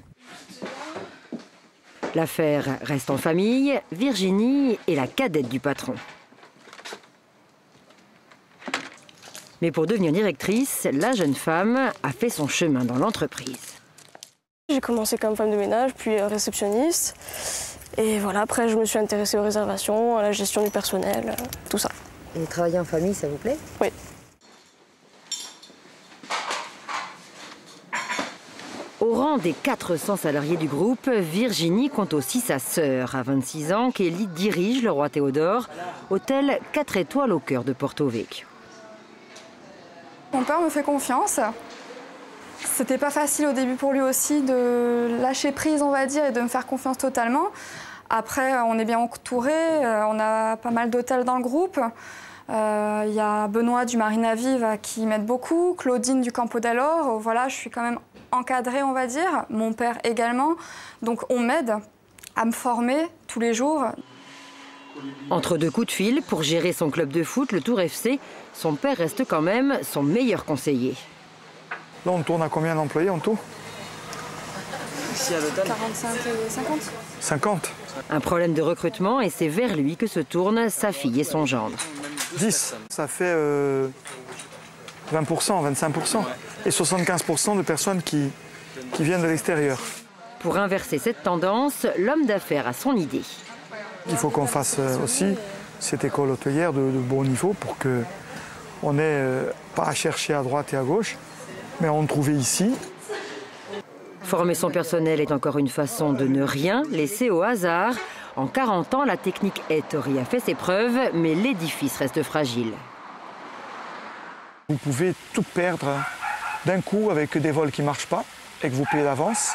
L'affaire reste en famille. Virginie est la cadette du patron. Mais pour devenir directrice, la jeune femme a fait son chemin dans l'entreprise. J'ai commencé comme femme de ménage, puis réceptionniste. Et voilà, après je me suis intéressée aux réservations, à la gestion du personnel, tout ça. Et travailler en famille, ça vous plaît? Oui. Au rang des quatre cents salariés du groupe, Virginie compte aussi sa sœur. À vingt-six ans, Kelly dirige le Roi Théodore, hôtel quatre étoiles au cœur de Porto Vecchio. Mon père me fait confiance. C'était pas facile au début pour lui aussi de lâcher prise, on va dire, et de me faire confiance totalement. Après, on est bien entouré, on a pas mal d'hôtels dans le groupe. Il euh, y a Benoît du Marina Vive qui m'aide beaucoup, Claudine du Campo d'Alor. Voilà, je suis quand même encadrée, on va dire. Mon père également. Donc on m'aide à me former tous les jours. Entre deux coups de fil, pour gérer son club de foot, le Tour F C, son père reste quand même son meilleur conseiller. Là, on tourne à combien d'employés en tout? Ici à l'hôtel quarante-cinq et cinquante. cinquante. Un problème de recrutement et c'est vers lui que se tournent sa fille et son gendre. dix, ça fait euh, vingt pour cent, vingt-cinq pour cent. Et soixante-quinze pour cent de personnes qui, qui viennent de l'extérieur. Pour inverser cette tendance, l'homme d'affaires a son idée. Il faut qu'on fasse aussi cette école hôtelière de, de bon niveau pour qu'on n'ait euh, pas à chercher à droite et à gauche, mais à en trouver ici. Former son personnel est encore une façon de ne rien laisser au hasard. En quarante ans, la technique Ettori a fait ses preuves, mais l'édifice reste fragile. Vous pouvez tout perdre d'un coup avec des vols qui ne marchent pas et que vous payez d'avance,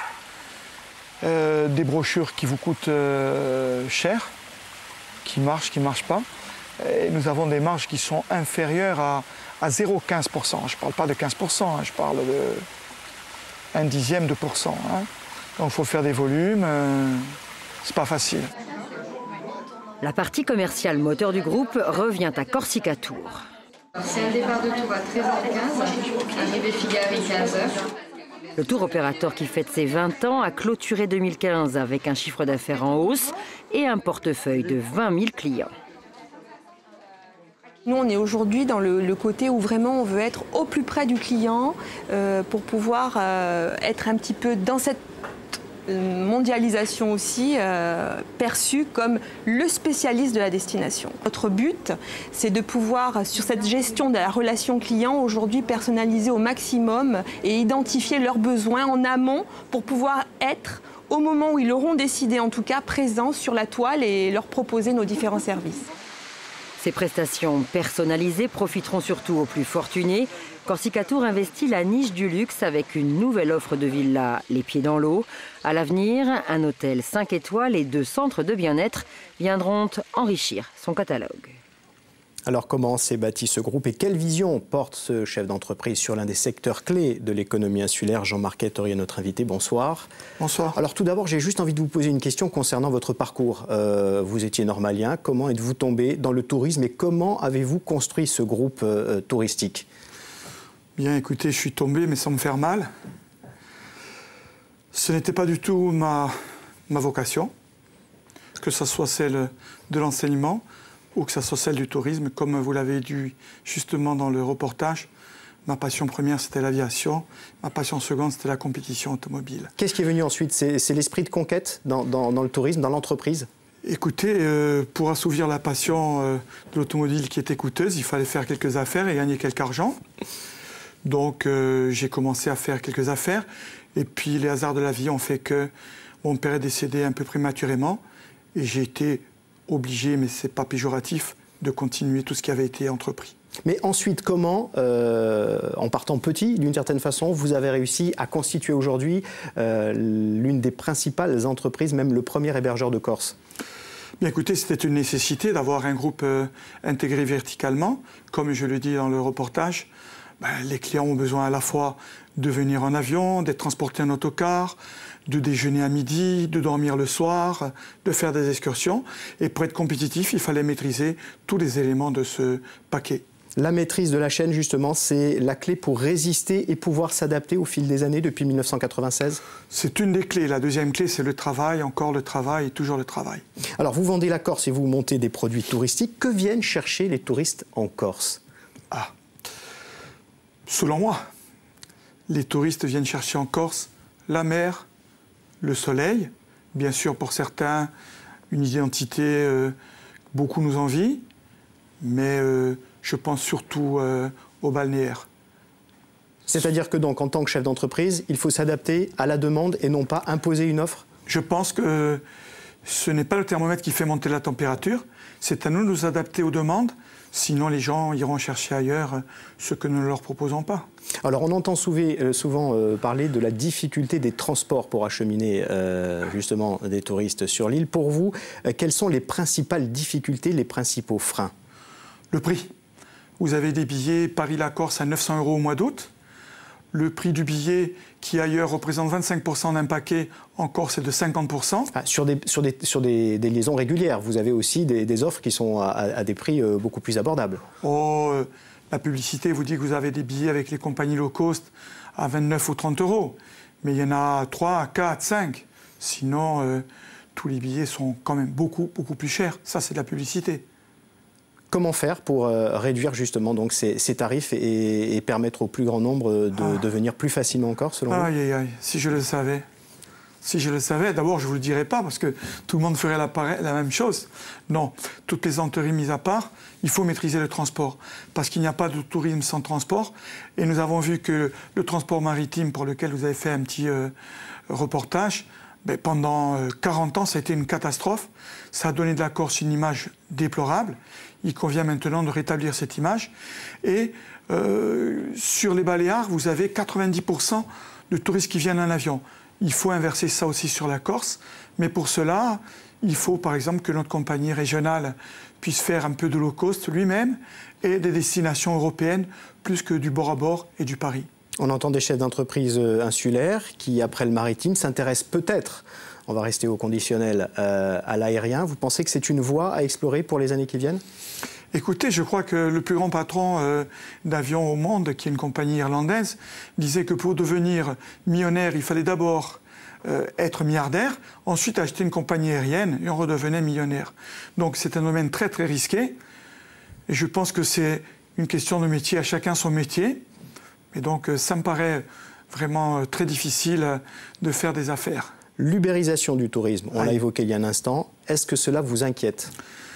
euh, des brochures qui vous coûtent euh, cher, qui marchent, qui ne marchent pas. Et nous avons des marges qui sont inférieures à, à zéro virgule quinze pour cent. Je ne parle pas de quinze pour cent, hein, je parle de un dixième de pour cent. Hein. Donc il faut faire des volumes, euh, c'est pas facile. La partie commerciale moteur du groupe revient à Corsica Tour. C'est un départ de tour à treize heures quinze, arrivée Figari quinze heures. Le tour opérateur qui fête ses vingt ans a clôturé deux mille quinze avec un chiffre d'affaires en hausse et un portefeuille de vingt mille clients. Nous, on est aujourd'hui dans le, le côté où vraiment on veut être au plus près du client euh, pour pouvoir euh, être un petit peu dans cette mondialisation aussi euh, perçue comme le spécialiste de la destination. Notre but, c'est de pouvoir, sur cette gestion de la relation client, aujourd'hui personnaliser au maximum et identifier leurs besoins en amont pour pouvoir être, au moment où ils auront décidé en tout cas, présents sur la toile et leur proposer nos différents services. Ces prestations personnalisées profiteront surtout aux plus fortunés. Corsica Tour investit la niche du luxe avec une nouvelle offre de villas les pieds dans l'eau. À l'avenir, un hôtel cinq étoiles et deux centres de bien-être viendront enrichir son catalogue. Alors comment s'est bâti ce groupe et quelle vision porte ce chef d'entreprise sur l'un des secteurs clés de l'économie insulaire? Jean-Marc Ettori est notre invité, bonsoir. Bonsoir. Alors tout d'abord, j'ai juste envie de vous poser une question concernant votre parcours. Euh, vous étiez normalien, comment êtes-vous tombé dans le tourisme et comment avez-vous construit ce groupe euh, touristique? Bien écoutez, je suis tombé mais sans me faire mal. Ce n'était pas du tout ma, ma vocation, que ce soit celle de l'enseignement ou que ce soit celle du tourisme. Comme vous l'avez dit justement dans le reportage, ma passion première, c'était l'aviation. Ma passion seconde, c'était la compétition automobile. Qu'est-ce qui est venu ensuite? C'est l'esprit de conquête dans, dans, dans le tourisme, dans l'entreprise? Écoutez, euh, pour assouvir la passion euh, de l'automobile qui était coûteuse, il fallait faire quelques affaires et gagner quelque argent. Donc euh, j'ai commencé à faire quelques affaires. Et puis les hasards de la vie ont fait que mon père est décédé un peu prématurément. Et j'ai été obligé, mais ce n'est pas péjoratif, de continuer tout ce qui avait été entrepris. Mais ensuite, comment, euh, en partant petit, d'une certaine façon, vous avez réussi à constituer aujourd'hui euh, l'une des principales entreprises, même le premier hébergeur de Corse? Bien écoutez, c'était une nécessité d'avoir un groupe euh, intégré verticalement. Comme je le dis dans le reportage, ben, les clients ont besoin à la fois de venir en avion, d'être transportés en autocar, de déjeuner à midi, de dormir le soir, de faire des excursions. Et pour être compétitif, il fallait maîtriser tous les éléments de ce paquet. La maîtrise de la chaîne, justement, c'est la clé pour résister et pouvoir s'adapter au fil des années depuis mille neuf cent quatre-vingt-seize? C'est une des clés. La deuxième clé, c'est le travail, encore le travail et toujours le travail. Alors, vous vendez la Corse et vous montez des produits touristiques. Que viennent chercher les touristes en Corse? Ah, selon moi, les touristes viennent chercher en Corse la mer, le soleil, bien sûr pour certains, une identité euh, beaucoup nous envient, mais euh, je pense surtout euh, au balnéaire. C'est-à-dire que donc, en tant que chef d'entreprise, il faut s'adapter à la demande et non pas imposer une offre? Je pense que ce n'est pas le thermomètre qui fait monter la température, c'est à nous de nous adapter aux demandes, sinon les gens iront chercher ailleurs ce que nous ne leur proposons pas. Alors on entend souvent, souvent euh, parler de la difficulté des transports pour acheminer euh, justement des touristes sur l'île. Pour vous, euh, quelles sont les principales difficultés, les principaux freins? Le prix. Vous avez des billets Paris-La Corse à neuf cents euros au mois d'août. Le prix du billet, qui ailleurs représente vingt-cinq pour cent d'un paquet, en Corse est de cinquante pour cent. Ah, sur des, sur des, sur des, des liaisons régulières, vous avez aussi des, des offres qui sont à, à des prix euh, beaucoup plus abordables. Oh, euh, la publicité vous dit que vous avez des billets avec les compagnies low cost à vingt-neuf ou trente euros. Mais il y en a trois, quatre, cinq. Sinon, euh, tous les billets sont quand même beaucoup, beaucoup plus chers. Ça, c'est de la publicité. Comment faire pour euh, réduire justement donc, ces, ces tarifs et, et permettre au plus grand nombre de, ah. de venir plus facilement en Corse, selon vous? Aïe, aïe, aïe, si je le savais. Si je le savais, d'abord, je ne vous le dirais pas, parce que tout le monde ferait la, la même chose. Non, toutes les enteries mises à part, il faut maîtriser le transport, parce qu'il n'y a pas de tourisme sans transport. Et nous avons vu que le transport maritime, pour lequel vous avez fait un petit euh, reportage, ben, pendant euh, quarante ans, ça a été une catastrophe. Ça a donné de la Corse une image déplorable. Il convient maintenant de rétablir cette image. Et euh, sur les Baléares, vous avez quatre-vingt-dix pour cent de touristes qui viennent en avion. Il faut inverser ça aussi sur la Corse. Mais pour cela, il faut par exemple que notre compagnie régionale puisse faire un peu de low cost lui-même et des destinations européennes plus que du bord à bord et du Paris. On entend des chefs d'entreprise insulaires qui, après le maritime, s'intéressent peut-être, on va rester au conditionnel, euh, à l'aérien. Vous pensez que c'est une voie à explorer pour les années qui viennent? Écoutez, je crois que le plus grand patron euh, d'avion au monde, qui est une compagnie irlandaise, disait que pour devenir millionnaire, il fallait d'abord euh, être milliardaire, ensuite acheter une compagnie aérienne et on redevenait millionnaire. Donc c'est un domaine très très risqué et je pense que c'est une question de métier, à chacun son métier. Et donc ça me paraît vraiment très difficile de faire des affaires. L'ubérisation du tourisme, on l'a évoqué il y a un instant, est-ce que cela vous inquiète?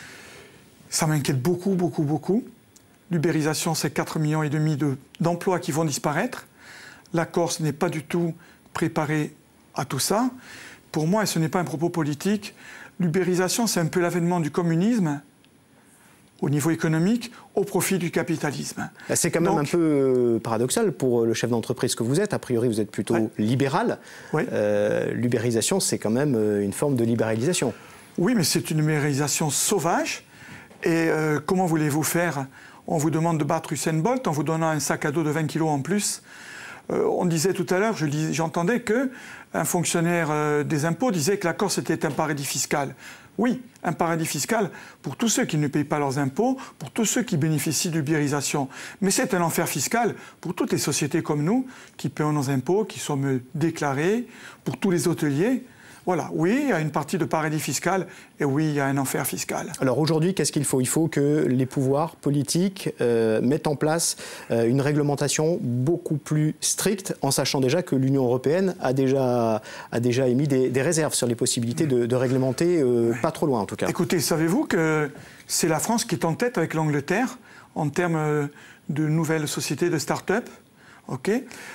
Ça m'inquiète beaucoup, beaucoup, beaucoup. L'ubérisation, c'est quatre millions et demi d'emplois qui vont disparaître. La Corse n'est pas du tout préparée à tout ça. Pour moi, et ce n'est pas un propos politique, l'ubérisation, c'est un peu l'avènement du communisme au niveau économique, au profit du capitalisme. C'est quand même Donc, un peu paradoxal pour le chef d'entreprise que vous êtes. A priori, vous êtes plutôt ouais. libéral. Oui. Euh, L'ubérisation, c'est quand même une forme de libéralisation. Oui, mais c'est une libéralisation sauvage. Et euh, comment voulez-vous faire? On vous demande de battre Usain Bolt en vous donnant un sac à dos de vingt kilos en plus. Euh, on disait tout à l'heure, j'entendais qu'un fonctionnaire euh, des impôts disait que la Corse était un paradis fiscal. oui, un paradis fiscal pour tous ceux qui ne payent pas leurs impôts, pour tous ceux qui bénéficient d'ubérisation. Mais c'est un enfer fiscal pour toutes les sociétés comme nous, qui payons nos impôts, qui sommes déclarés, pour tous les hôteliers. Voilà, oui, il y a une partie de paradis fiscal et oui, il y a un enfer fiscal. Alors aujourd'hui, qu'est-ce qu'il faut? Il faut que les pouvoirs politiques euh, mettent en place euh, une réglementation beaucoup plus stricte, en sachant déjà que l'Union européenne a déjà, a déjà émis des, des réserves sur les possibilités de, de réglementer, euh, pas trop loin en tout cas. Écoutez, savez-vous que c'est la France qui est en tête avec l'Angleterre en termes de nouvelles sociétés de start-up? Ok,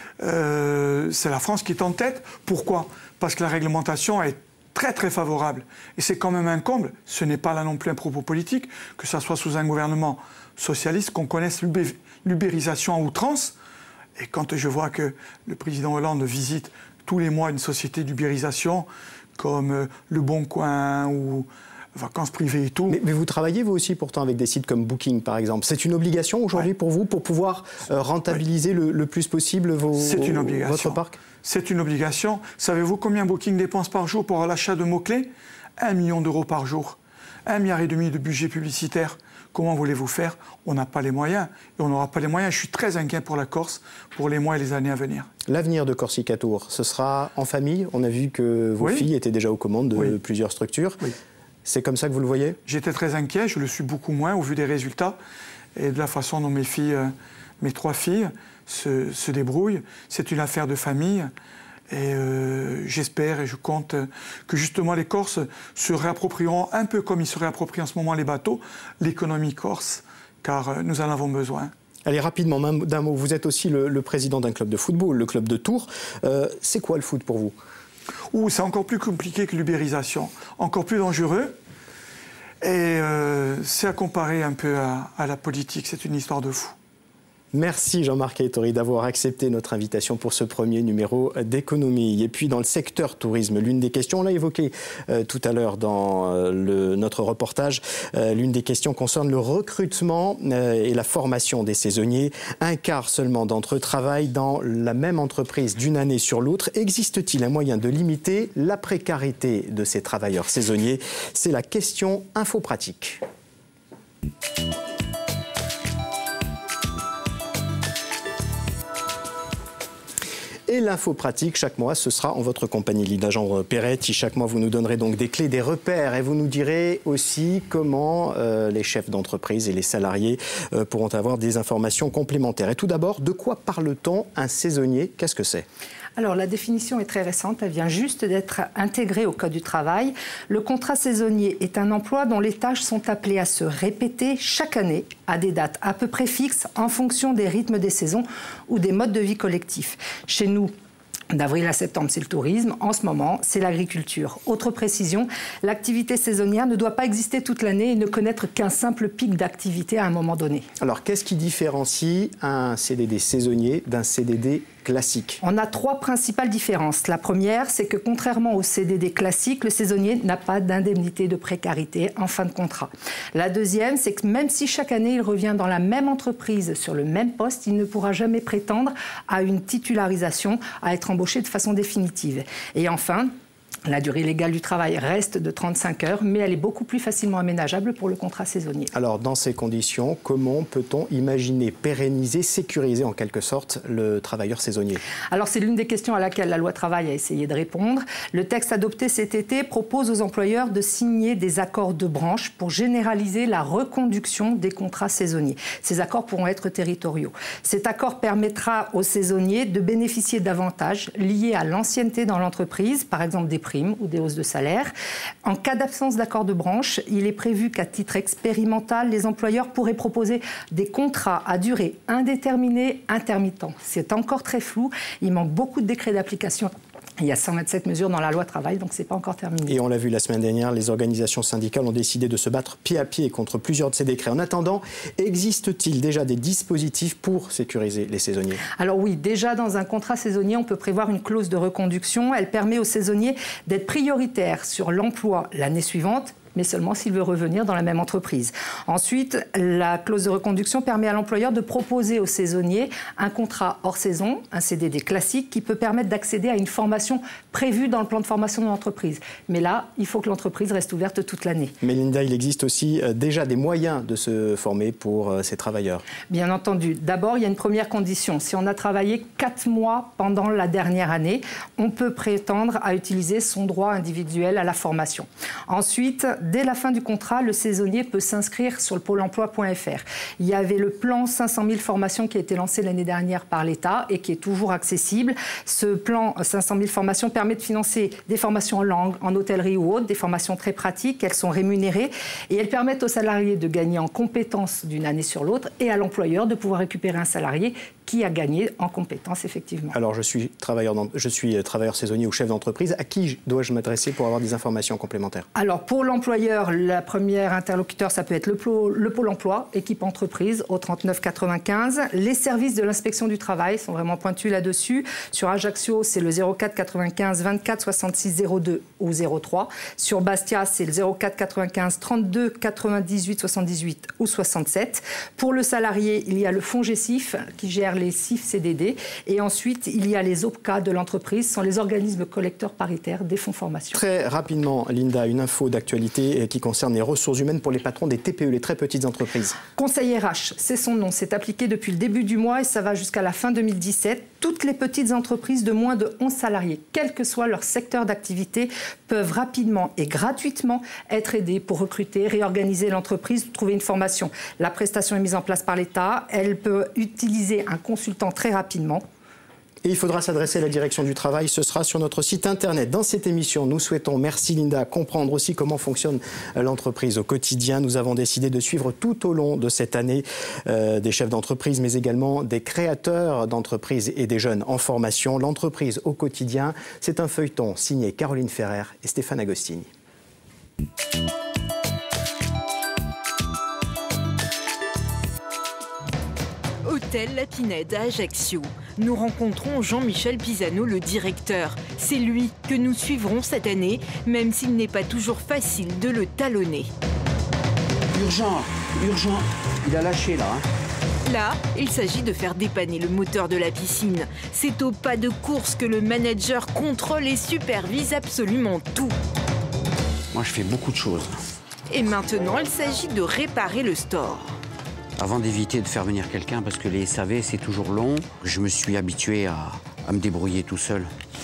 euh, c'est la France qui est en tête. Pourquoi? Parce que la réglementation est très très favorable. Et c'est quand même un comble, ce n'est pas là non plus un propos politique, que ça soit sous un gouvernement socialiste, qu'on connaisse l'ubérisation à outrance. Et quand je vois que le président Hollande visite tous les mois une société d'ubérisation comme Le Bon Coin ou vacances privées et tout. Mais, mais vous travaillez vous aussi pourtant avec des sites comme Booking par exemple. C'est une obligation aujourd'hui ouais. pour vous pour pouvoir euh, rentabiliser ouais. le, le plus possible vos, C'est une obligation. votre parc? C'est une obligation. Savez-vous combien Booking dépense par jour pour l'achat de mots-clés? Un million d'euros par jour. Un milliard et demi de budget publicitaire. Comment voulez-vous faire? On n'a pas les moyens. Et on n'aura pas les moyens. Je suis très inquiet pour la Corse, pour les mois et les années à venir. L'avenir de Corsica Tour, ce sera en famille? On a vu que vos oui. filles étaient déjà aux commandes de oui. plusieurs structures. Oui. C'est comme ça que vous le voyez? J'étais très inquiet, je le suis beaucoup moins au vu des résultats et de la façon dont mes filles, euh, mes trois filles se, se débrouillent. C'est une affaire de famille et euh, j'espère et je compte que justement les Corses se réapproprieront un peu comme ils se réapproprient en ce moment les bateaux, l'économie corse, car euh, nous en avons besoin. Allez, rapidement, d'un mot, vous êtes aussi le, le président d'un club de football, le club de Tours. Euh, c'est quoi le foot pour vous? Ouh, c'est encore plus compliqué que l'ubérisation, encore plus dangereux. Et euh, c'est à comparer un peu à, à la politique, c'est une histoire de fou. Merci Jean-Marc Ettori d'avoir accepté notre invitation pour ce premier numéro d'Économie. Et puis dans le secteur tourisme, l'une des questions, on l'a évoqué euh, tout à l'heure dans euh, le, notre reportage, euh, l'une des questions concerne le recrutement euh, et la formation des saisonniers. Un quart seulement d'entre eux travaillent dans la même entreprise d'une année sur l'autre. Existe-t-il un moyen de limiter la précarité de ces travailleurs saisonniers? C'est la question info-pratique. Et l'info pratique, chaque mois, ce sera en votre compagnie, Linda Jean Peretti. Chaque mois, vous nous donnerez donc des clés, des repères et vous nous direz aussi comment euh, les chefs d'entreprise et les salariés euh, pourront avoir des informations complémentaires. Et tout d'abord, de quoi parle-t-on? Un saisonnier, qu'est-ce que c'est? Alors, la définition est très récente, elle vient juste d'être intégrée au Code du travail. Le contrat saisonnier est un emploi dont les tâches sont appelées à se répéter chaque année à des dates à peu près fixes en fonction des rythmes des saisons ou des modes de vie collectifs. Chez nous, d'avril à septembre, c'est le tourisme. En ce moment, c'est l'agriculture. Autre précision, l'activité saisonnière ne doit pas exister toute l'année et ne connaître qu'un simple pic d'activité à un moment donné. Alors, qu'est-ce qui différencie un C D D saisonnier d'un C D D classique? On a trois principales différences. La première, c'est que contrairement au C D D classique, le saisonnier n'a pas d'indemnité de précarité en fin de contrat. La deuxième, c'est que même si chaque année il revient dans la même entreprise sur le même poste, il ne pourra jamais prétendre à une titularisation, à être embauché de façon définitive. Et enfin, la durée légale du travail reste de trente-cinq heures, mais elle est beaucoup plus facilement aménageable pour le contrat saisonnier. Alors, dans ces conditions, comment peut-on imaginer, pérenniser, sécuriser en quelque sorte le travailleur saisonnier? Alors, c'est l'une des questions à laquelle la loi travail a essayé de répondre. Le texte adopté cet été propose aux employeurs de signer des accords de branche pour généraliser la reconduction des contrats saisonniers. Ces accords pourront être territoriaux. Cet accord permettra aux saisonniers de bénéficier d'avantages liés à l'ancienneté dans l'entreprise, par exemple des primes ou des hausses de salaire. En cas d'absence d'accord de branche, il est prévu qu'à titre expérimental, les employeurs pourraient proposer des contrats à durée indéterminée intermittent. C'est encore très flou, il manque beaucoup de décrets d'application. Il y a cent vingt-sept mesures dans la loi travail, donc ce n'est pas encore terminé. Et on l'a vu la semaine dernière, les organisations syndicales ont décidé de se battre pied à pied contre plusieurs de ces décrets. En attendant, existe-t-il déjà des dispositifs pour sécuriser les saisonniers? Alors oui, déjà dans un contrat saisonnier, on peut prévoir une clause de reconduction. Elle permet aux saisonniers d'être prioritaires sur l'emploi l'année suivante mais seulement s'il veut revenir dans la même entreprise. Ensuite, la clause de reconduction permet à l'employeur de proposer aux saisonniers un contrat hors saison, un C D D classique, qui peut permettre d'accéder à une formation prévue dans le plan de formation de l'entreprise. Mais là, il faut que l'entreprise reste ouverte toute l'année. Mais Linda, il existe aussi euh, déjà des moyens de se former pour euh, ces travailleurs. Bien entendu. D'abord, il y a une première condition. Si on a travaillé quatre mois pendant la dernière année, on peut prétendre à utiliser son droit individuel à la formation. Ensuite, dès la fin du contrat, le saisonnier peut s'inscrire sur le pôle emploi point F R. Il y avait le plan cinq cent mille formations qui a été lancé l'année dernière par l'État et qui est toujours accessible. Ce plan cinq cent mille formations permet de financer des formations en langue, en hôtellerie ou autres, des formations très pratiques. Elles sont rémunérées et elles permettent aux salariés de gagner en compétences d'une année sur l'autre et à l'employeur de pouvoir récupérer un salarié qui a gagné en compétences, effectivement. Alors, je suis travailleur, je suis travailleur saisonnier ou chef d'entreprise. À qui dois-je m'adresser pour avoir des informations complémentaires? Alors, pour l'employeur, la première interlocuteur, ça peut être le pôle, le pôle emploi, équipe entreprise, au trente-neuf quatre-vingt-quinze. Les services de l'inspection du travail sont vraiment pointus là-dessus. Sur Ajaccio, c'est le zéro quatre quatre-vingt-quinze vingt-quatre soixante-six zéro deux ou zéro trois. Sur Bastia, c'est le zéro quatre quatre-vingt-quinze trente-deux quatre-vingt-dix-huit soixante-dix-huit ou soixante-sept. Pour le salarié, il y a le fonds Gestif qui gère les S I F C D D. Et ensuite, il y a les O P C A de l'entreprise, sont les organismes collecteurs paritaires des fonds formation. Très rapidement, Linda, une info d'actualité qui concerne les ressources humaines pour les patrons des T P E, les très petites entreprises. Conseil R H, c'est son nom. C'est appliqué depuis le début du mois et ça va jusqu'à la fin deux mille dix-sept. Toutes les petites entreprises de moins de onze salariés, quel que soit leur secteur d'activité, peuvent rapidement et gratuitement être aidées pour recruter, réorganiser l'entreprise, trouver une formation. La prestation est mise en place par l'État. Elle peut utiliser un consultant très rapidement. Et il faudra s'adresser à la direction du travail. Ce sera sur notre site internet. Dans cette émission, nous souhaitons, merci Linda, comprendre aussi comment fonctionne l'entreprise au quotidien. Nous avons décidé de suivre tout au long de cette année euh, des chefs d'entreprise, mais également des créateurs d'entreprises et des jeunes en formation. L'entreprise au quotidien, c'est un feuilleton signé Caroline Ferrer et Stéphane Agostini. Hôtel La Pinède à Ajaccio. Nous rencontrons Jean-Michel Pisano, le directeur. C'est lui que nous suivrons cette année, même s'il n'est pas toujours facile de le talonner. Urgent, urgent, il a lâché là. Hein. Là, il s'agit de faire dépanner le moteur de la piscine. C'est au pas de course que le manager contrôle et supervise absolument tout. Moi, je fais beaucoup de choses. Et maintenant, il s'agit de réparer le store. Avant d'éviter de faire venir quelqu'un, parce que les S A V, c'est toujours long, je me suis habitué à, à me débrouiller tout seul.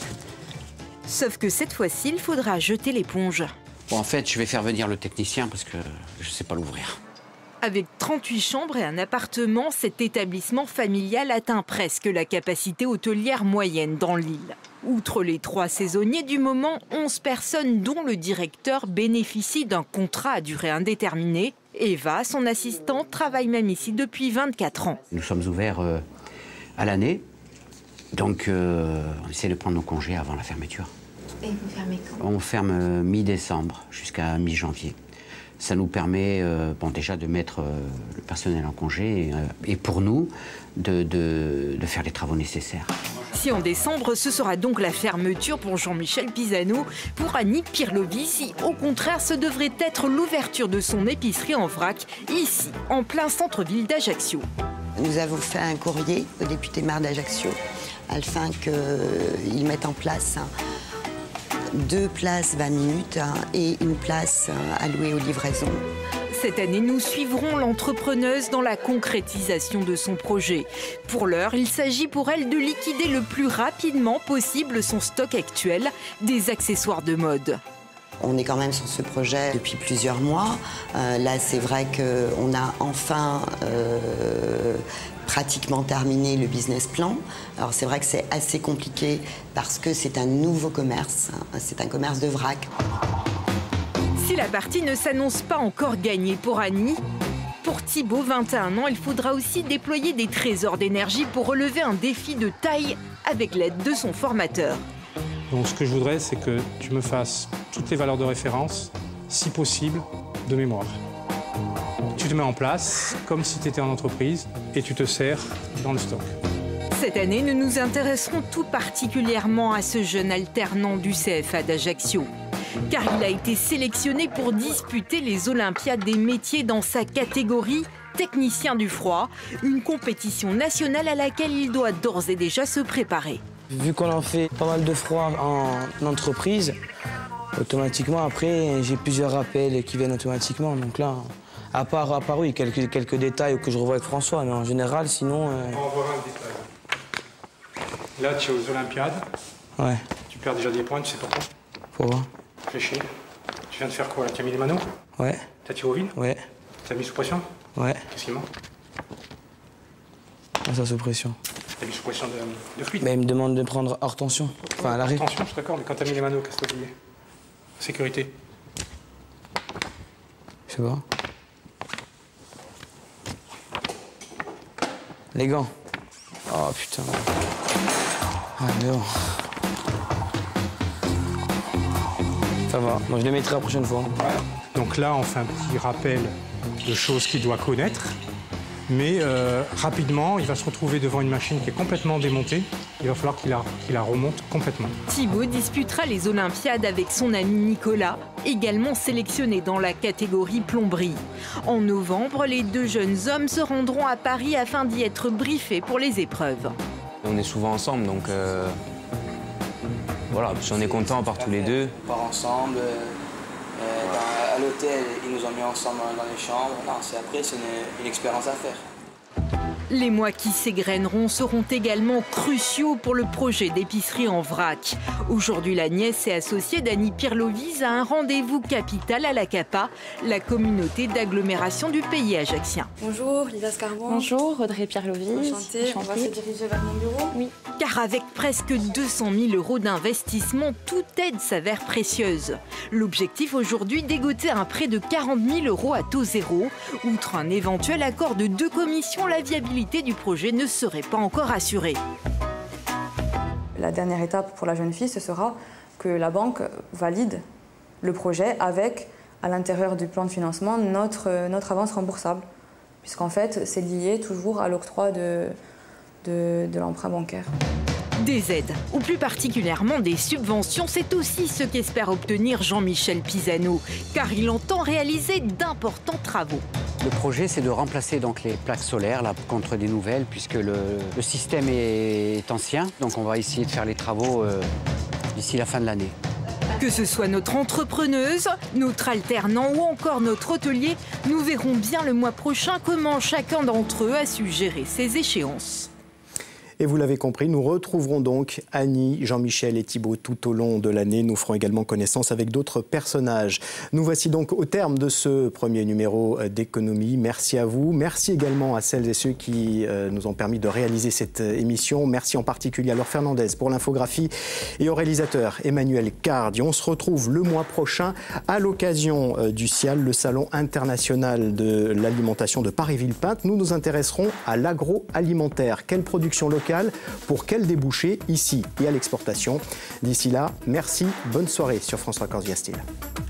Sauf que cette fois-ci, il faudra jeter l'éponge. Bon, en fait, je vais faire venir le technicien parce que je ne sais pas l'ouvrir. Avec trente-huit chambres et un appartement, cet établissement familial atteint presque la capacité hôtelière moyenne dans l'île. Outre les trois saisonniers du moment, onze personnes dont le directeur bénéficie d'un contrat à durée indéterminée. Eva, son assistante, travaille même ici depuis vingt-quatre ans. Nous sommes ouverts euh, à l'année, donc euh, on essaie de prendre nos congés avant la fermeture. Et vous fermez quand? On ferme euh, mi-décembre jusqu'à mi-janvier. Ça nous permet euh, bon, déjà de mettre euh, le personnel en congé et, euh, et pour nous de, de, de faire les travaux nécessaires. Si en décembre, ce sera donc la fermeture pour Jean-Michel Pisano, pour Annie Pirlovici, au contraire, ce devrait être l'ouverture de son épicerie en vrac, ici, en plein centre-ville d'Ajaccio. Nous avons fait un courrier au député maire d'Ajaccio afin qu'il mette en place deux places vingt minutes et une place allouée aux livraisons. Cette année, nous suivrons l'entrepreneuse dans la concrétisation de son projet. Pour l'heure, il s'agit pour elle de liquider le plus rapidement possible son stock actuel des accessoires de mode. On est quand même sur ce projet depuis plusieurs mois. Euh, là, c'est vrai qu'on a enfin euh, pratiquement terminé le business plan. Alors c'est vrai que c'est assez compliqué parce que c'est un nouveau commerce, hein, c'est un commerce de vrac. Si la partie ne s'annonce pas encore gagnée pour Annie, pour Thibaut, vingt et un ans, il faudra aussi déployer des trésors d'énergie pour relever un défi de taille avec l'aide de son formateur. Donc ce que je voudrais, c'est que tu me fasses toutes les valeurs de référence, si possible, de mémoire. Tu te mets en place comme si tu étais en entreprise et tu te sers dans le stock. Cette année, nous nous intéresserons tout particulièrement à ce jeune alternant du C F A d'Ajaccio. car il a été sélectionné pour disputer les Olympiades des métiers dans sa catégorie technicien du froid, une compétition nationale à laquelle il doit d'ores et déjà se préparer. Vu qu'on en fait pas mal de froid en entreprise, automatiquement après j'ai plusieurs rappels qui viennent automatiquement. Donc là, à part, à part oui, quelques, quelques détails que je revois avec François, mais en général sinon... Euh... On va voir un détail. Là tu es aux Olympiades. Ouais. Tu perds déjà des points, tu sais pourquoi? Pourquoi? Réfléchis. Tu viens de faire quoi là? Tu as mis les manos? Ouais. T'as tiré au vide? Ouais. T'as mis sous pression? Ouais. Qu'est-ce qu'il manque? Ah, ça sous pression. T'as mis sous pression de, de fluide? Mais il me demande de prendre hors tension. Enfin, ouais, à l'arrêt. Hors tension, je suis d'accord, mais quand t'as mis les manos, qu'est-ce que t'as oublié? Sécurité. Je sais pas. Les gants. Oh putain. Ah mais bon. Ça va, moi je les mettrai la prochaine fois. Donc là, on fait un petit rappel de choses qu'il doit connaître. Mais euh, rapidement, il va se retrouver devant une machine qui est complètement démontée. Il va falloir qu'il la, qu'il la remonte complètement. Thibaut disputera les Olympiades avec son ami Nicolas, également sélectionné dans la catégorie plomberie. En novembre, les deux jeunes hommes se rendront à Paris afin d'y être briefés pour les épreuves. On est souvent ensemble, donc euh, voilà, on est contents par tous les deux. On part ensemble. Euh, dans, à l'hôtel, ils nous ont mis ensemble dans les chambres. Non, c'est après, c'est une, une expérience à faire. Les mois qui s'égrèneront seront également cruciaux pour le projet d'épicerie en vrac. Aujourd'hui, la nièce et associée d'Annie Pirlovise a un rendez-vous capital à la CAPA, la communauté d'agglomération du pays ajaccien. Bonjour, Lisa Scarbon. Bonjour, Audrey Pirlovise. Enchantée, on va se diriger vers mon bureau. Oui. Car avec presque deux cent mille euros d'investissement, toute aide s'avère précieuse. L'objectif aujourd'hui, dégoter un prêt de quarante mille euros à taux zéro. Outre un éventuel accord de deux commissions, la viabilité du projet ne serait pas encore assurée. La dernière étape pour la jeune fille, ce sera que la banque valide le projet avec, à l'intérieur du plan de financement, notre, notre avance remboursable. Puisqu'en fait, c'est lié toujours à l'octroi de, de, de l'emprunt bancaire. Des aides, ou plus particulièrement des subventions, c'est aussi ce qu'espère obtenir Jean-Michel Pisano, car il entend réaliser d'importants travaux. Le projet, c'est de remplacer donc les plaques solaires là, contre des nouvelles, puisque le, le système est, est ancien. Donc on va essayer de faire les travaux euh, d'ici la fin de l'année. Que ce soit notre entrepreneuse, notre alternant ou encore notre hôtelier, nous verrons bien le mois prochain comment chacun d'entre eux a su gérer ses échéances. Et vous l'avez compris, nous retrouverons donc Annie, Jean-Michel et Thibaut tout au long de l'année. Nous ferons également connaissance avec d'autres personnages. Nous voici donc au terme de ce premier numéro d'Économie. Merci à vous. Merci également à celles et ceux qui nous ont permis de réaliser cette émission. Merci en particulier à Laure Fernandez pour l'infographie et au réalisateur Emmanuel Cardi. On se retrouve le mois prochain à l'occasion du SIAL, le Salon international de l'alimentation de Paris-Villepinte. Nous nous intéresserons à l'agroalimentaire. Quelle production locale ? Pour quel débouché ici et à l'exportation. D'ici là, merci, bonne soirée sur France trois Corse Via Style.